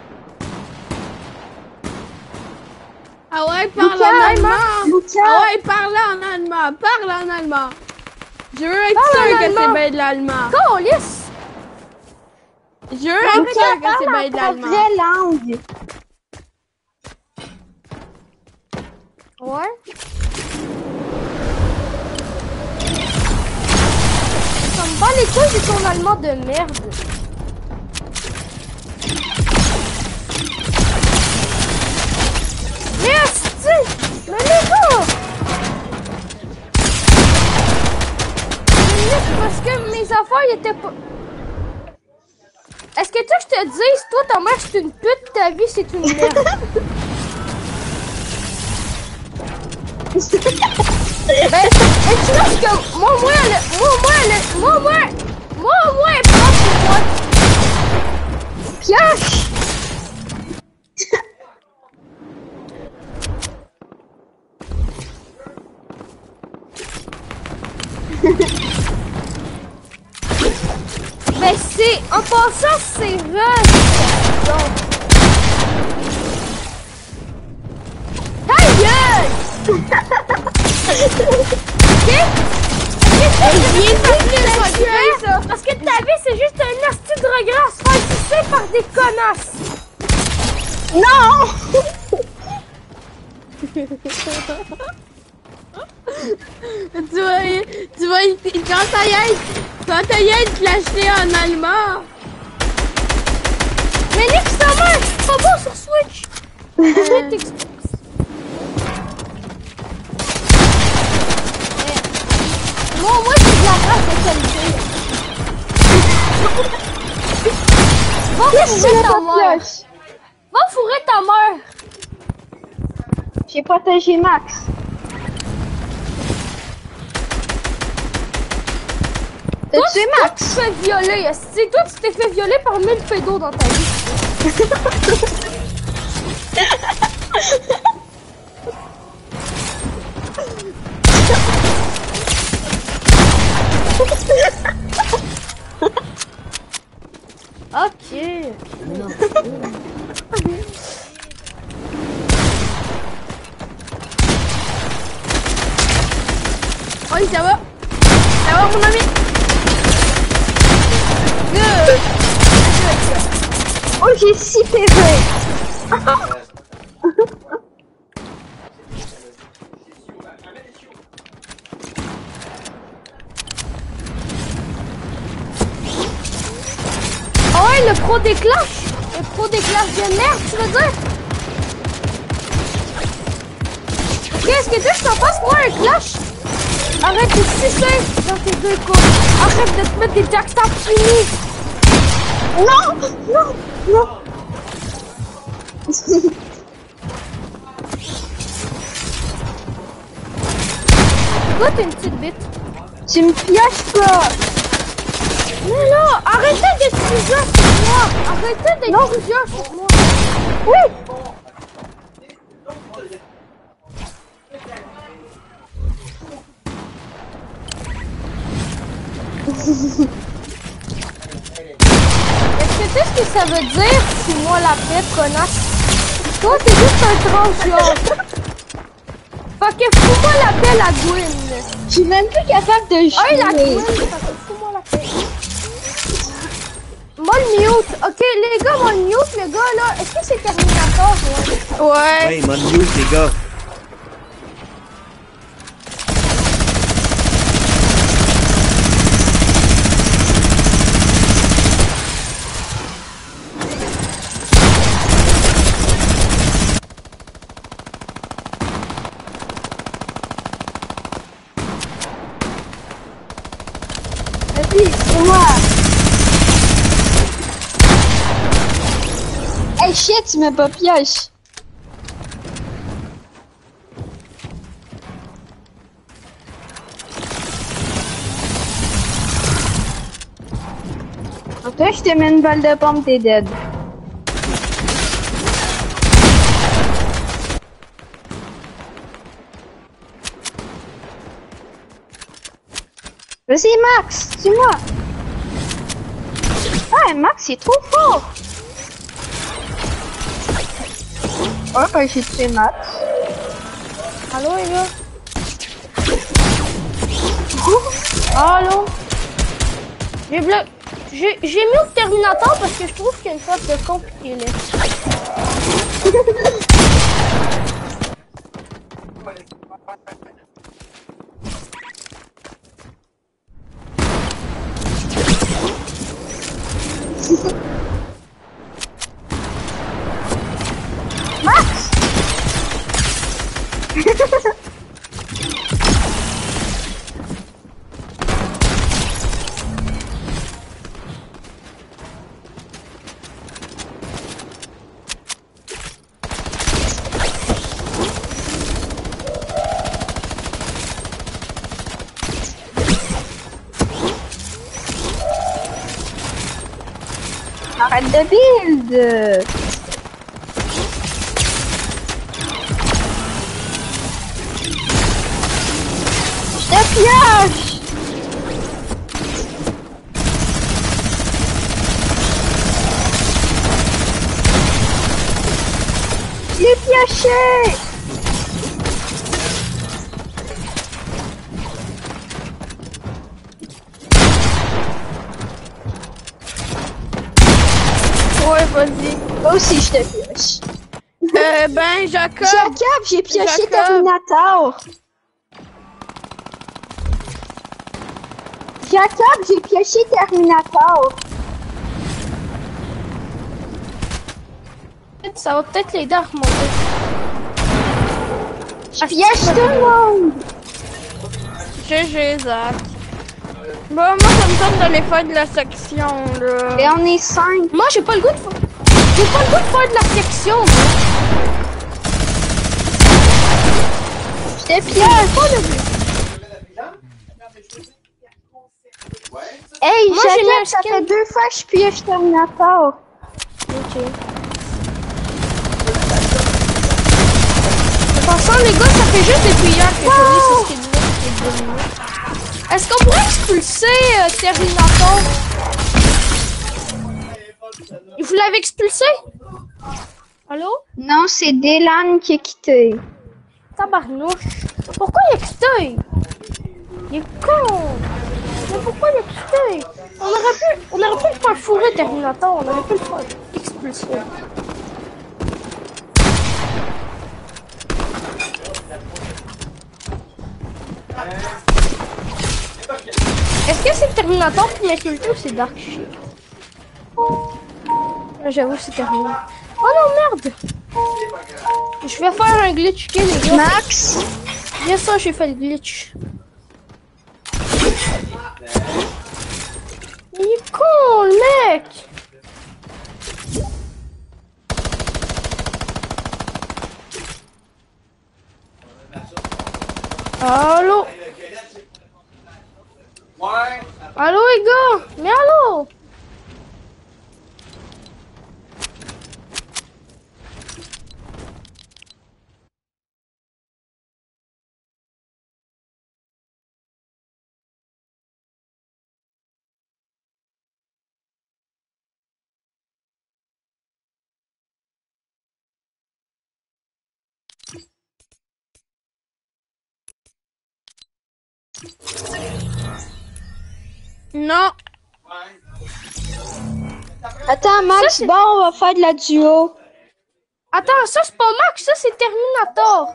Ah ouais, parle Lucas, en allemand! Lucas. Ah ouais, parle en allemand! Parle en allemand! Je veux être Parle sûr en que c'est allemand. bien de l'allemand! Colis! Je veux être Lucas, sûr que parle c'est bien en de ta l'allemand! vraie langue. Ouais. Ça me bat les couilles de ton allemand de merde. Mais était pas... Est-ce que tu veux que je te dise, toi, ta mère, c'est une pute, ta vie, c'est une merde. Ben, et tu vois que moi, moi, elle, moi, moi, elle, moi, moi, moi, moi, elle prend pour moi. Pioche! Ben, c'est, en passant, c'est rush. Donc. Ta gueule! Ok? Parce que ta vie, c'est juste un asti de regret à se faire sucer par des connasses. Non! tu vas, tu vas, quand ça y est, quand ça y est, te lâcher en allemand. Mais Nick, ça marche, c'est pas bon sur Switch. Euh... Moi, moi, c'est de la race de qualité. Va fourrer ta mère. Va fourrer ta mère. J'ai protégé Max. T'as tué Max? Tu te fais violer. C'est toi, tu t'es fait violer par mille pédos dans ta vie. Ok. Oui, ça va. Ça va, mon ami. Good. Oh, j'ai six P V. Oh ouais, le pro des clashs. Le pro des clashs de merde, tu veux dire? Qu'est-ce que tu je t'en passe moi un clash? Arrête de sucer dans tes deux côtes. Arrête de te mettre des jackstops finis. Non! Non! Non! Toi, t'es une petite bite. Tu me pioches pas! Mais là, arrêtez d'être plusieurs sur moi. Arrêtez d'être plusieurs sur moi. Oui! Est-ce que tu sais ce que ça veut dire si moi la pète, connasse? Toi, t'es juste un transgenre. Fait que fous-moi la paix, la Gwyn. Je suis même plus capable de jouer. Hey, la Gwyn, fait que fous-moi la paix. Moi le mute. Ok, les gars, moi le mute, le gars là. Est-ce que c'est Terminator? Ouais. Ouais. Hey, mon mute, les gars. Vas-y, c'est moi. Hey shit, tu m'as pas pioche. Toi, je te mets une balle de pompe, t'es dead. Vas-y, Max, c'est moi. Ouais, Max, c'est trop fort. Ouais, ben, j'ai tué Max. Allô, les gars? Allô? J'ai bloqué. J'ai mis le Terminator parce que je trouve qu'il y a une sorte de compliqué là. Max! arrête de build! Je te pioche! Je l'ai pioché! Ouais, vas-y. Moi aussi, je te pioche. Euh, ben, Jacob. Jacob, j'ai pioché Jacob. Terminator. Jacob, j'ai pioché Terminator. Ça va peut-être l'aider à remonter. Je pioche tout le monde. G G, Zach. Bon, moi, ça me tente d'aller faire de la section, là. Et on est cinq. Moi, j'ai pas le goût de faire... J'ai pas le goût de faire de la section, moi. Je te pioche. Hey, Moi, j'ai mis un Jacob, ça skin. fait deux fois que je pioche Terminator. Ok. De toute façon, les gars, ça fait juste depuis hier que j'ai mis ce skin-là. Est-ce qu'on pourrait expulser euh, Terminator? Vous l'avez expulsé? Allô? Non, c'est Dylan qui est quitté. Tabarnouche. Pourquoi il a quitté? Il est con. Mais pourquoi il a quitté? On aurait pu, on aurait pu le faire fourrer Terminator. On aurait pu le faire expulser. Est-ce que c'est Terminator qui m'a insulté ou c'est Dark Shit? J'avoue, c'est terminé. Oh non, merde! Je vais faire un glitch kill, les gars. Max, Bien sûr, j'ai fait le glitch. Il est con, le mec! Allô? Allô, les gars? Mais allô? Non. attends, Max, Ça, c'est- bon, on va faire de la duo. Attends, ça c'est pas Max, ça c'est Terminator.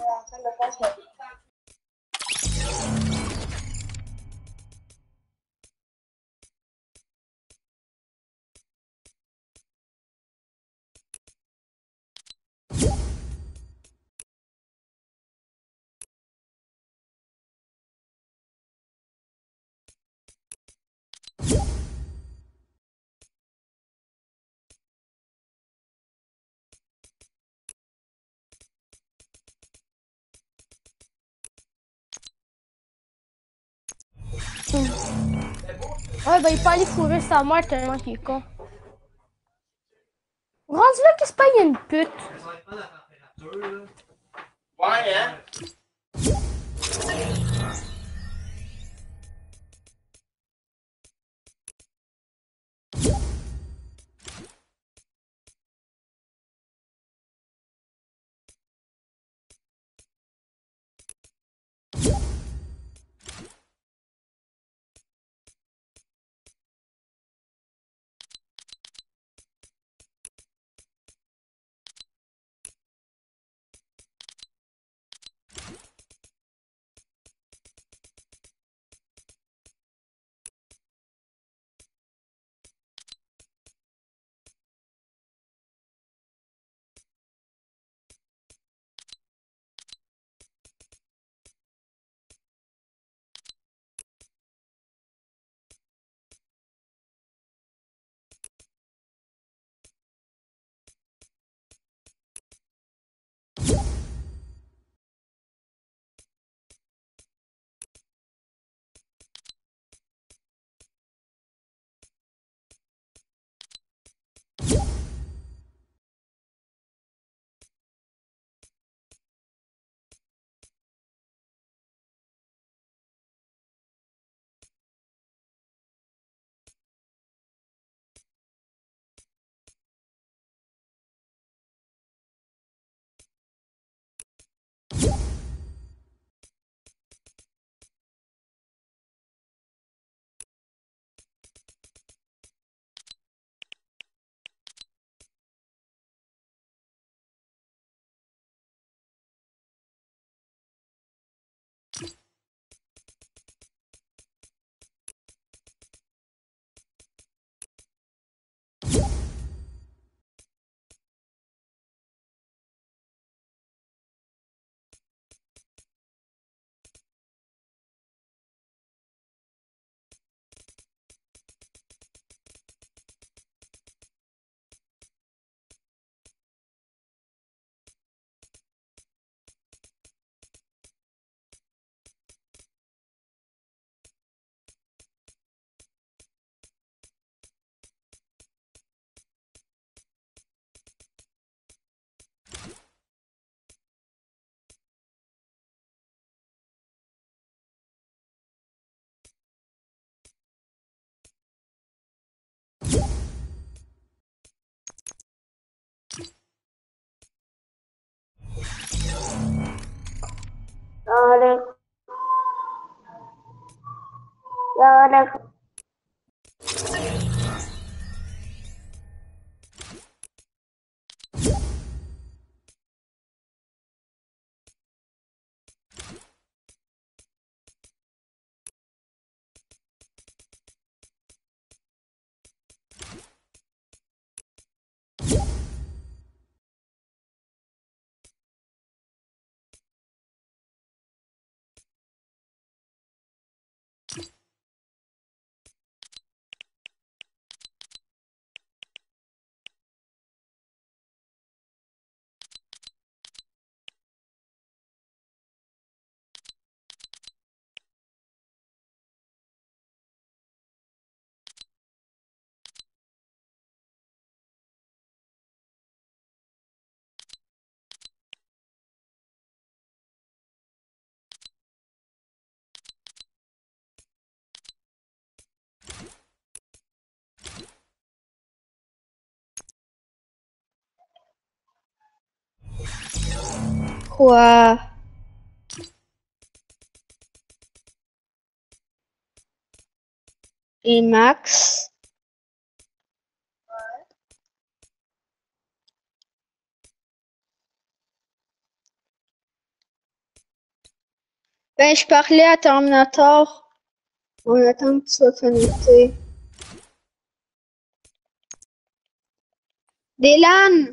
Ouais, ben il peut aller fourrer sa mère tellement qu'il est con. Rendu là, qu'est-ce qu'il y a une pute? Ouais, hein? Voilà. Quoi? Et Max? Ben, je parlais à Terminator. On attend que tu sois connecté. Dylan!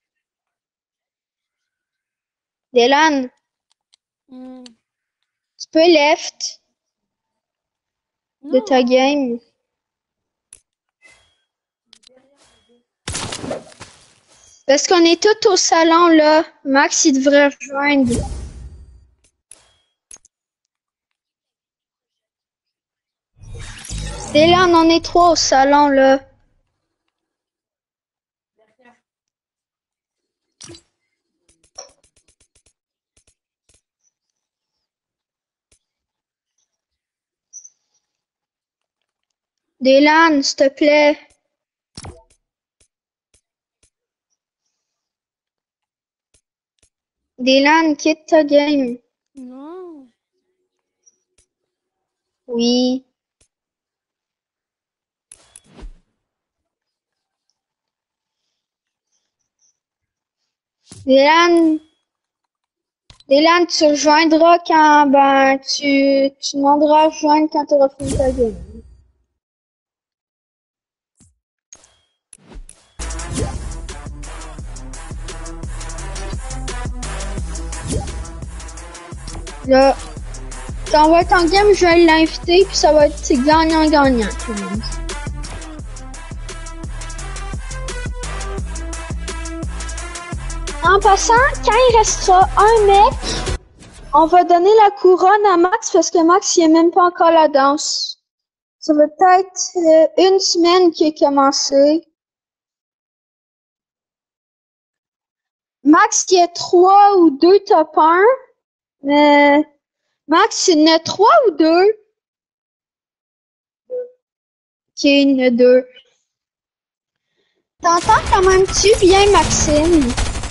Dylan, Hmm. tu peux left de Non. ta game. Parce qu'on est tous au salon, là. Max, il devrait rejoindre. Dylan, on est trois au salon, là. Dylan, s'il te plaît. Dylan, quitte ta game. Non. Oui. Dylan, Dylan, tu rejoindras quand, ben, tu, tu demanderas à rejoindre quand tu auras fini ta game. Là, quand on va être en game, je vais l'inviter, puis ça va être c'est gagnant-gagnant. tout le monde. En passant, quand il restera un mec, on va donner la couronne à Max parce que Max, il est même pas encore la danse. Ça va peut-être euh, une semaine qu'il est commencé. Max, il y a trois ou deux top un. Mais Max, il y en a trois ou deux? Ok, il y en a deux. T'entends quand même-tu bien, Maxime?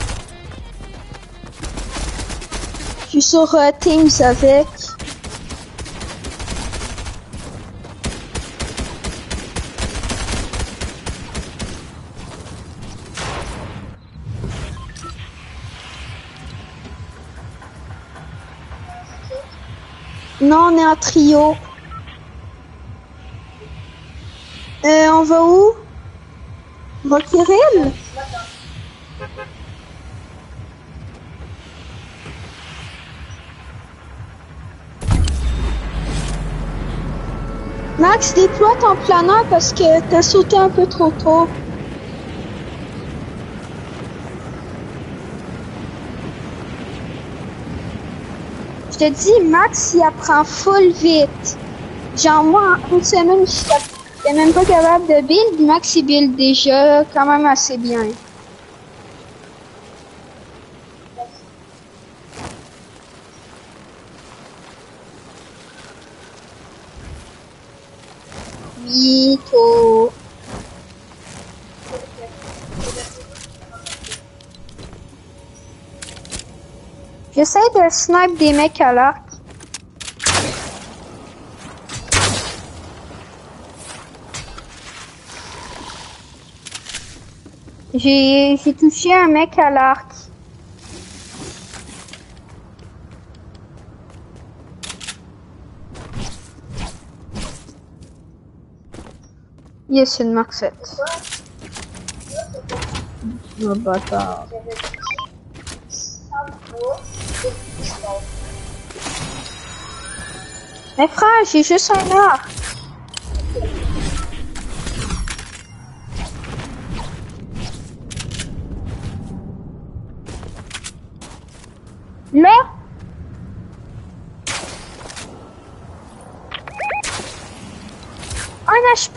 Je suis sur euh, Teams avec. Non, on est en trio. Euh, on va où? On va Kirill? Max, déploie ton planeur parce que t'as sauté un peu trop tôt. Je te dis, Max, il apprend full vite. Genre, moi, en une semaine, je suis même pas capable de build. Max, il build déjà quand même assez bien. Vito. J'essaie de snipe des mecs à l'arc. J'ai j'ai touché un mec à l'arc. Yes, c'est une marque sept. Oh bâtard. Mais frère, j'ai juste un arc. Là? Un H P.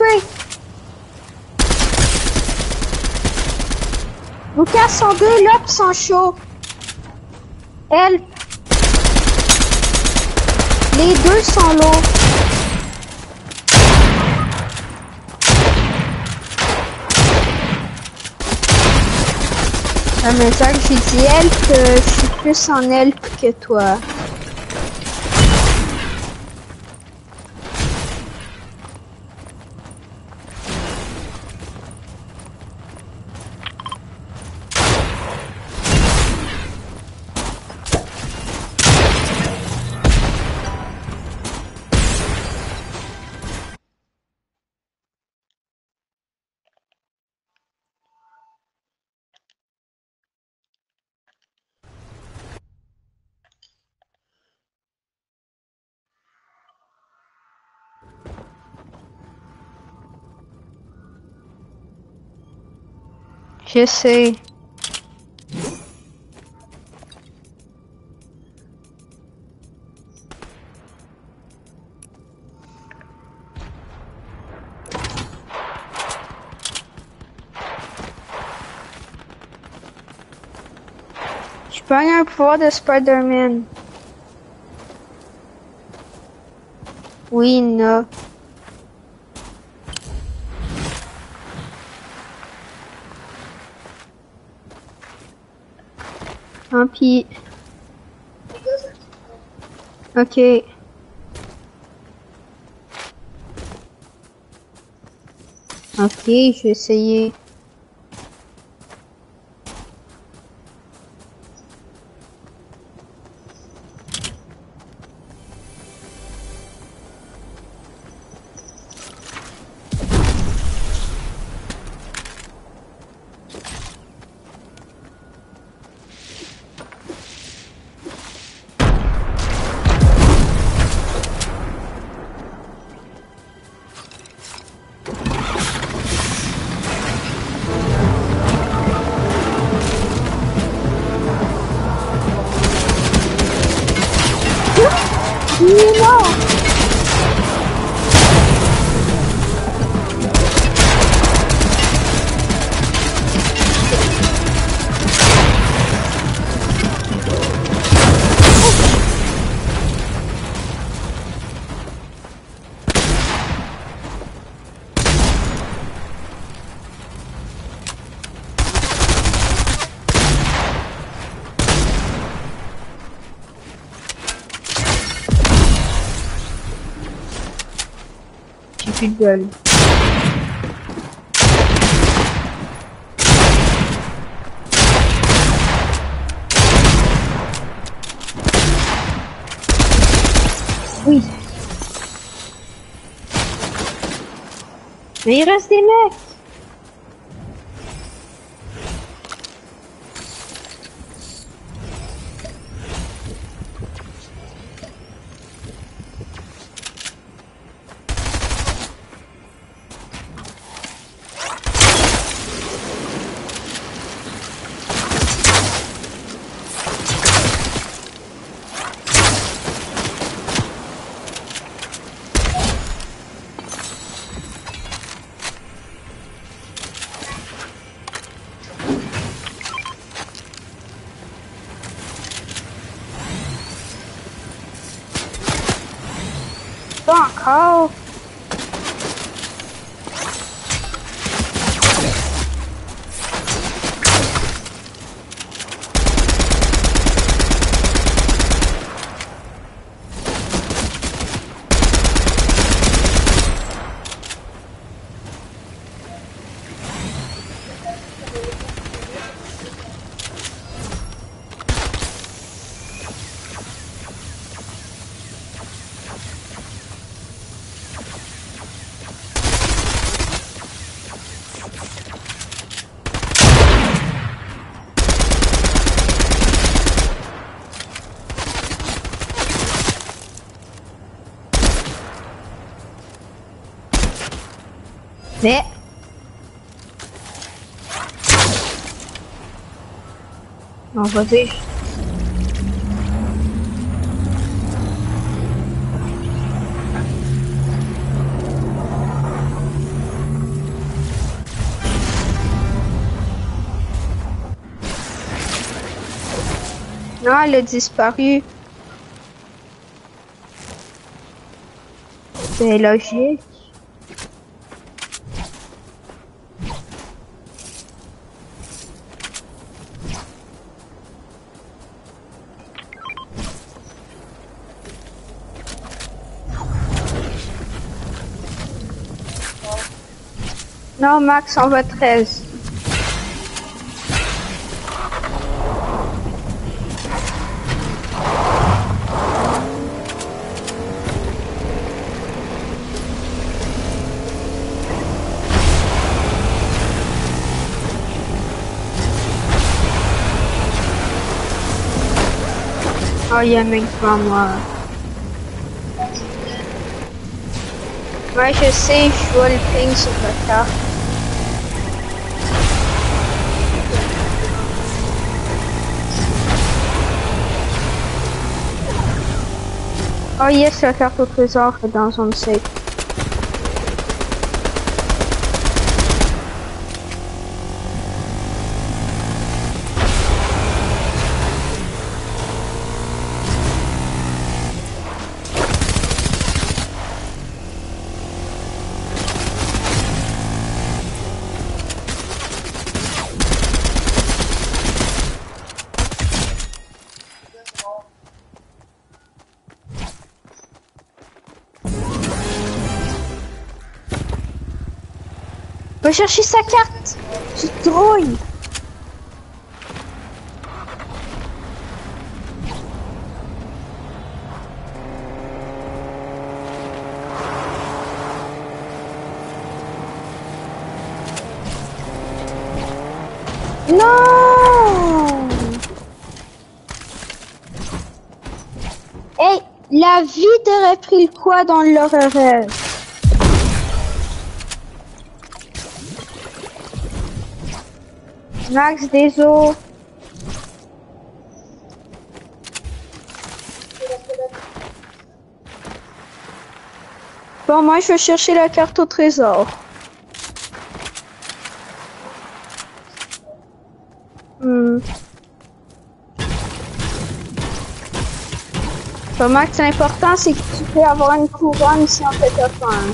Lucas sont deux là pis sont chauds. Elle. Les deux sont lourds. Ah mais ça que j'ai dit help, euh, je suis plus en help que toi. Je sais. Je peux avoir un pouvoir de Spider-Man. Oui, non. Tant pis. Ok. Ok, je vais essayer. Non! J'ai plus de gueule. Oui. Mais il reste des mecs. Pas encore. Mais... Non, vas-y. Non, elle a disparu. C'est logique. Non, Max, on va treize. Oh, il y a même pas moi. Ouais, je sais, je vois le ping sur la carte. Oh yes, la carte au trésor est dans zone safe. Va chercher sa carte. Tu trouilles. Non. Hey, la vie aurait pris le quoi dans leur rêve? Max, désolé. Bon, moi, je vais chercher la carte au trésor. Hmm. Bon, Max, l'important, c'est que tu peux avoir une couronne si on fait top un.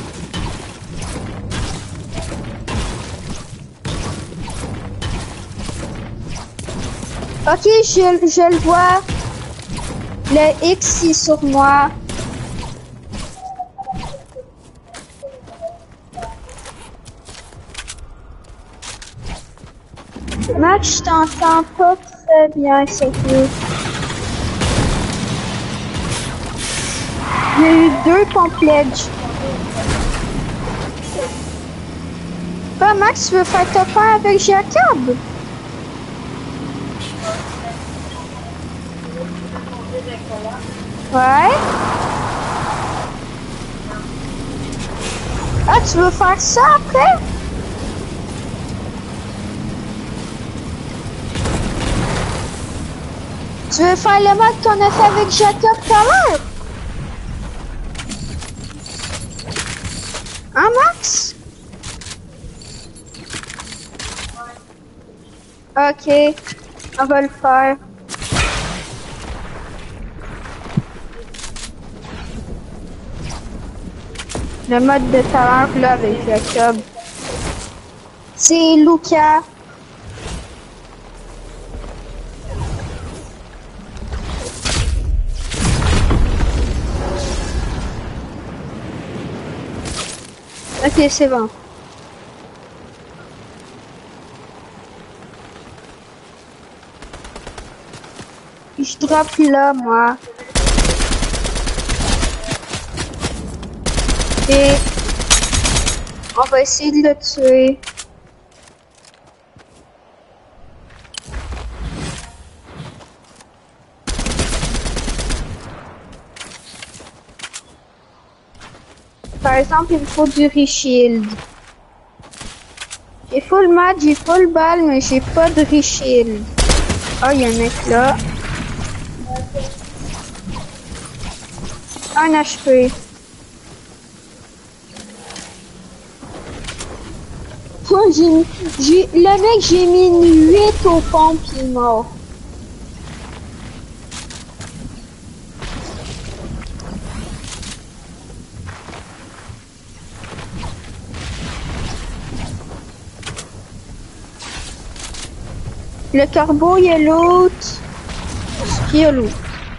Ok, je, je le vois. Le X est sur moi. Max, je t'entends pas très bien, sérieux. Il y a eu deux complètes. Bah, Max, tu veux faire top un avec Jacob? Ouais. Ah, tu veux faire ça après? Tu veux faire le mode qu'on a fait avec Jacob tout à l'heure? Hein, Max? Ok, on va le faire. Le mode de talent là avec Jacob. C'est Lucas. Ok, c'est bon. Je drop là, moi. Et on va essayer de le tuer. Par exemple, il me faut du reshield. J'ai full mat, j'ai full balle, mais j'ai pas de reshield. Ah, il y a un mec là. Un H P. Moi, j'ai mis, j'ai, le mec, j'ai mis huit au pompe, il est mort. Le corbeau, il y a l'autre. Il y a l'autre.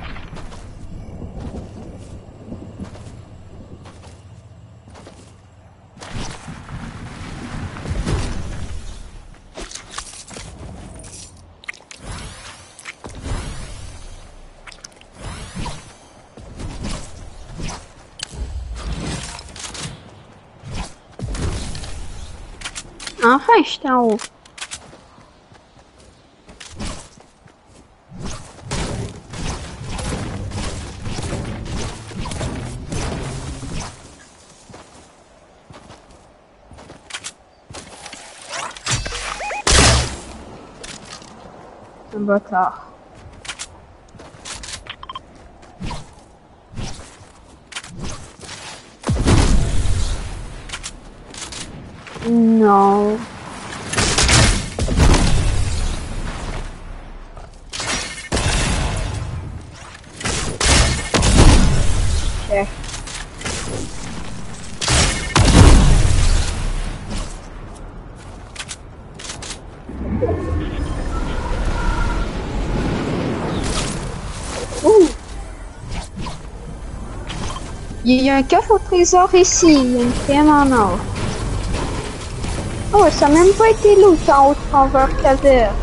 Enfin, j'étais en haut. Un bâtard. Non. Ok. Ouh. Il y a un coffre au trésor ici, il y a une crème en or. Oh, ça n'a même pas été loot en haut de Convert Caverne.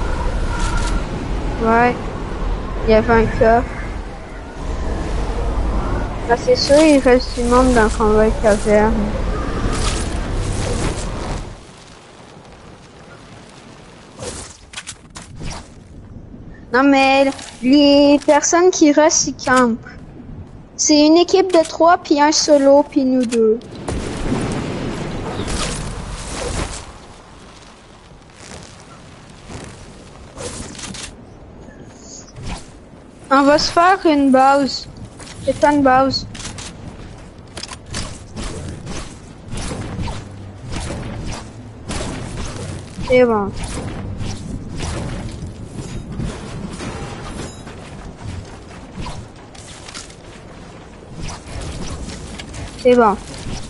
Ouais. Il y avait un coffre. Bah, c'est sûr, il reste du monde dans Convert Caverne. Non, mais les personnes qui restent, ils campent. C'est une équipe de trois, puis un solo, puis nous deux. On va se faire une base. C'est pas une base. C'est bon. C'est bon.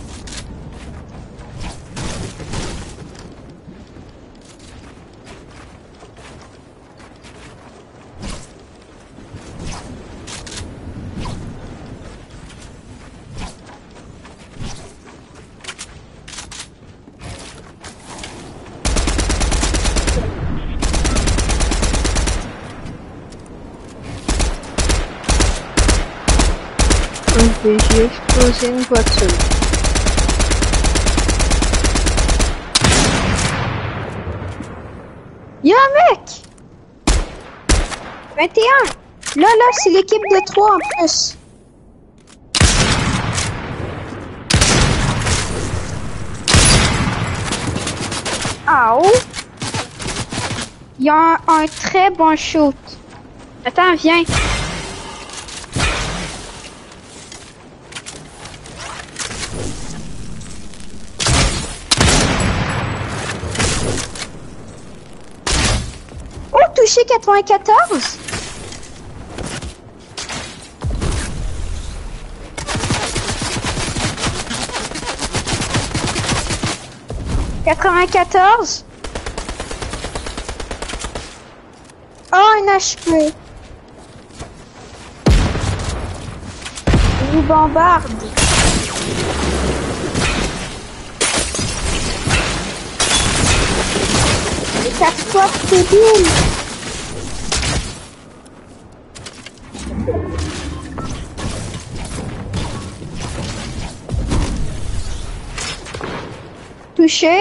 J'ai explosé une voiture. Y'a un mec! vingt et un! Là, là, c'est l'équipe de trois en plus. Ah oh! Y'a un, un très bon shoot. Attends, viens. Touché quatre-vingt-quatorze. quatre-vingt-quatorze. Oh, un H P. Il nous bombarde. Et quatre fois débile. Touché.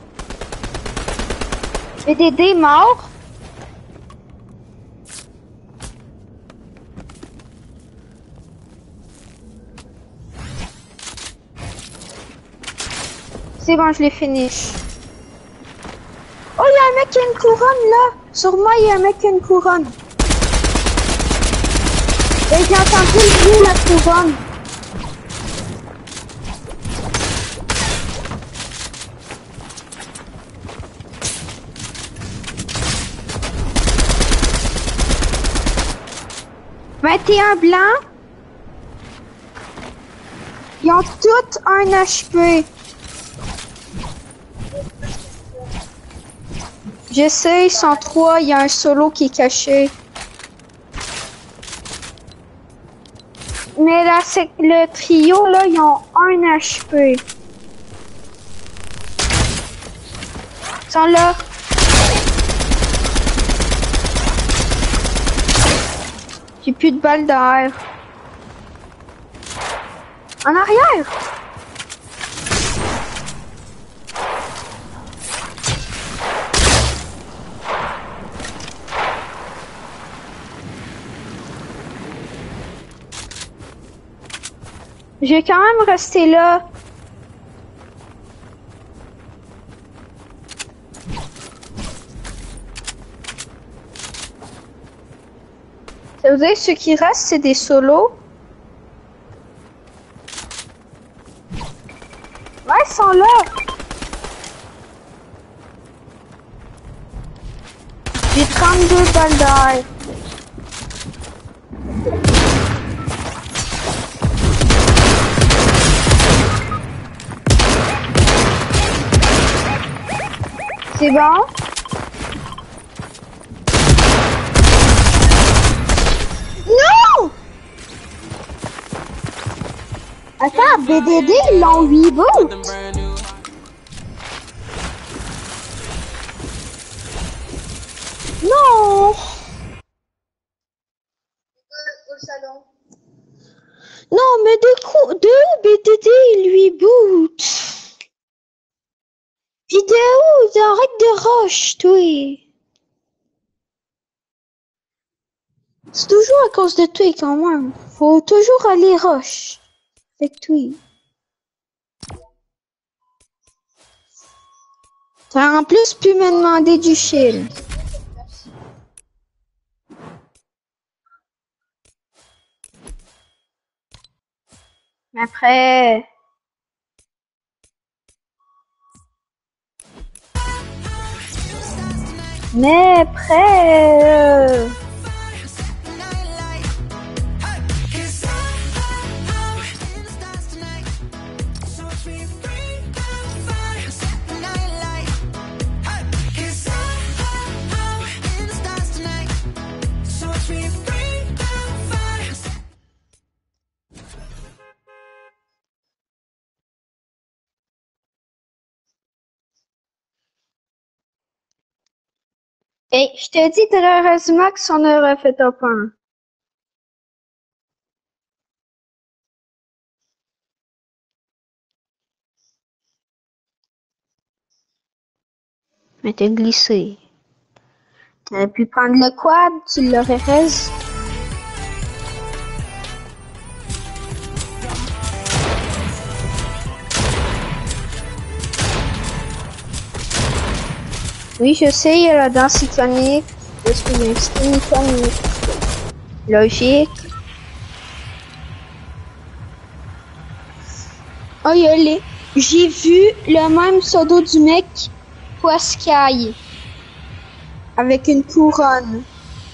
Et D D mort. C'est bon, je l'ai finish. qui a une couronne, là. Sur moi, il y a un mec qui a une couronne. Et j'ai entendu le bruit de la couronne. vingt et un blancs. Ils ont tous un H P. Je sais, ils sont trois. Il y a un solo qui est caché. Mais là, c'est le trio, là, ils ont un H P. Ils sont là. J'ai plus de balles d'air. En arrière! Je vais quand même rester là. Ça veut dire que ceux qui restent, c'est des solos. Ouais, ils sont là. J'ai trente-deux balles d'air. C'est bon? Non! Attends, B D D, ils l'ont huit boots. Non! Non, mais de coup, de où B D D, il lui boot? Vidéo, arrête de rush, toi. C'est toujours à cause de toi quand même. Faut toujours aller rush. Avec toi. T'as en plus pu me demander du shield. Mais après... Mais après... Euh... Hey, je te dis très max, on aurait fait top un. Mais t'es glissé. T'aurais pu prendre le quad, tu l'aurais res. Oui, je sais, il y a la danse iconique. Est-ce qu'il y a un skin iconique? Logique. Oh, il y a les... J'ai vu le même pseudo du mec Poiscaille. Avec une couronne.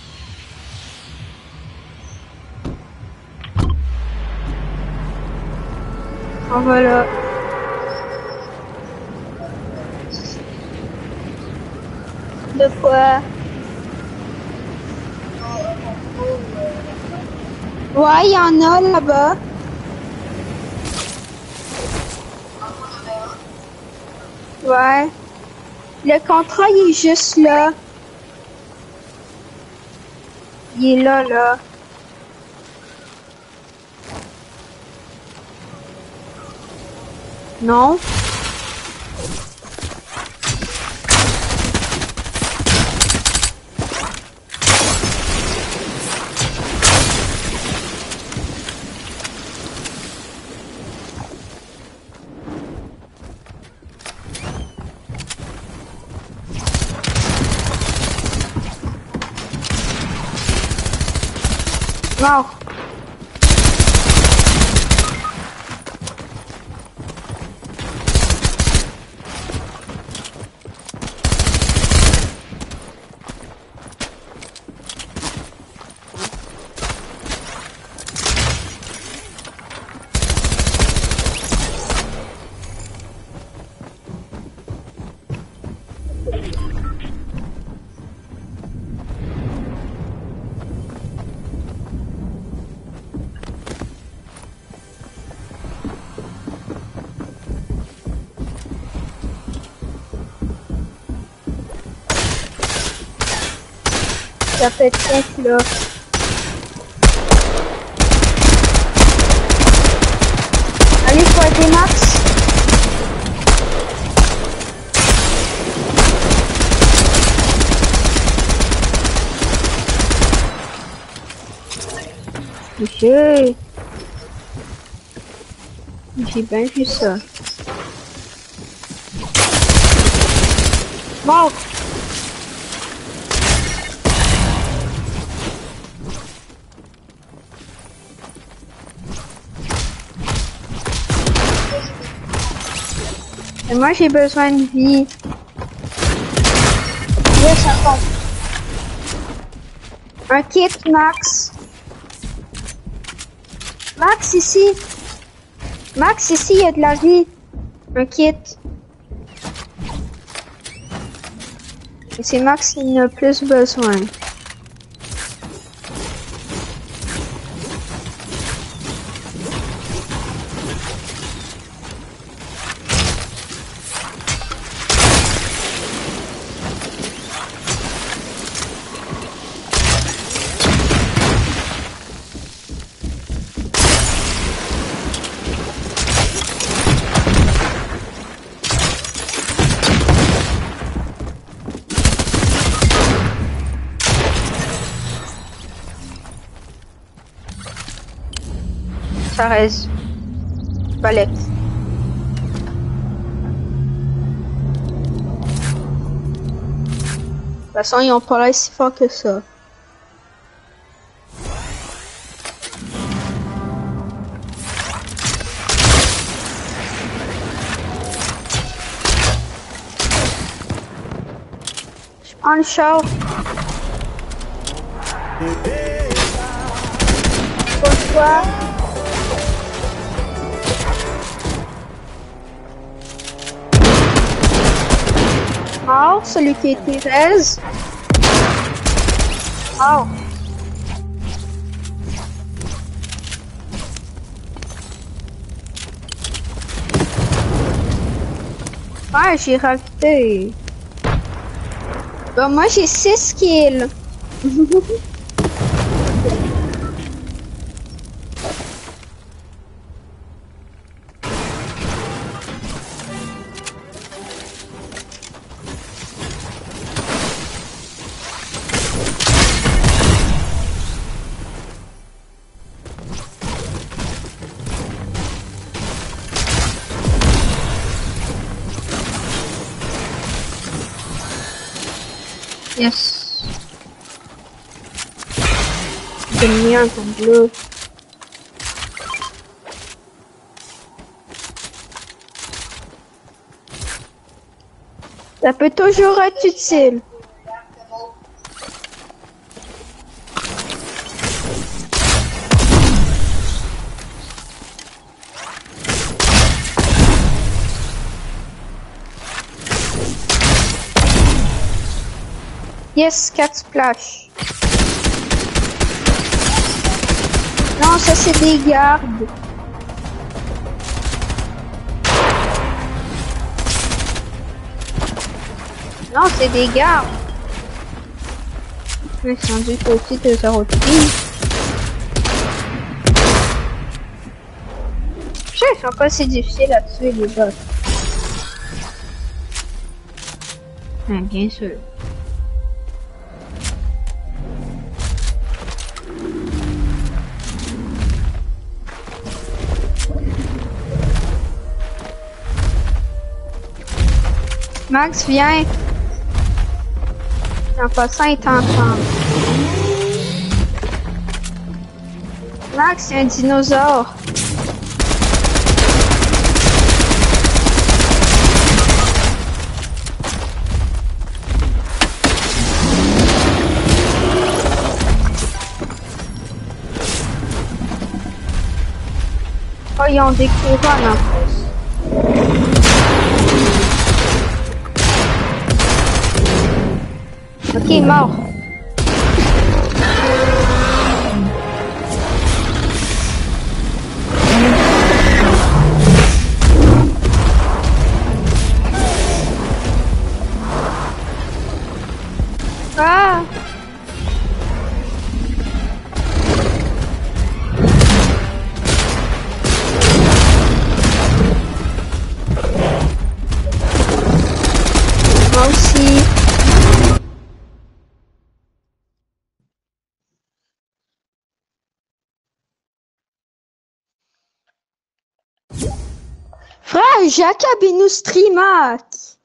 En voilà. De quoi? Ouais, il y en a là-bas. Ouais. Le contrat, il est juste là. Il est là, là. Non? Mort. Ça peut être sec là. Allez, faut aider Max. J'ai... J'ai bien vu ça. Mort. Et moi j'ai besoin de vie. Yes, ça tombe. Un kit, Max. Max, ici. Max, ici, il y a de la vie. Un kit. Et c'est Max qui en a plus besoin. Ça reste. Palette. De toute façon, ils ont pas l'air si fort que ça. Je prends le char. Pourquoi? Mort, celui qui était Thérèse. Mort. Ouais, j'ai raté. Bon, moi j'ai six kills. Yes. J'aime bien ton bleu. Ça peut toujours être utile. Yes, quatre splash. Non, ça c'est des gardes. Non, c'est des gardes. Ils sont du côté de zéro de vie. Je sais, c'est pas si difficile à tuer les bots. Ah, bien sûr. Max, viens. En passant, il t'entend. Max, c'est un dinosaure. Oh, ils ont des couronnes en plus. Ok, mort. Ah! Moi aussi. Frère, Jacob et nous streamac.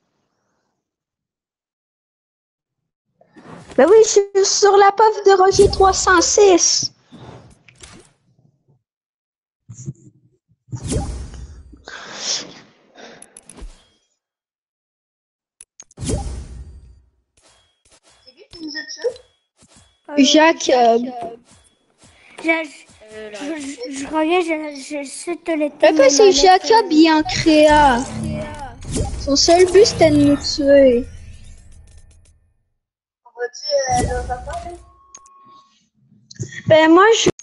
Ben oui, je suis sur la pauvre de Roger trois cent six. Jacob. Je, je, je, je reviens, je, je sais te les Le fait, c'est Jacob, il est en créa. Son seul but, c'était de nous tuer. Ben, moi, je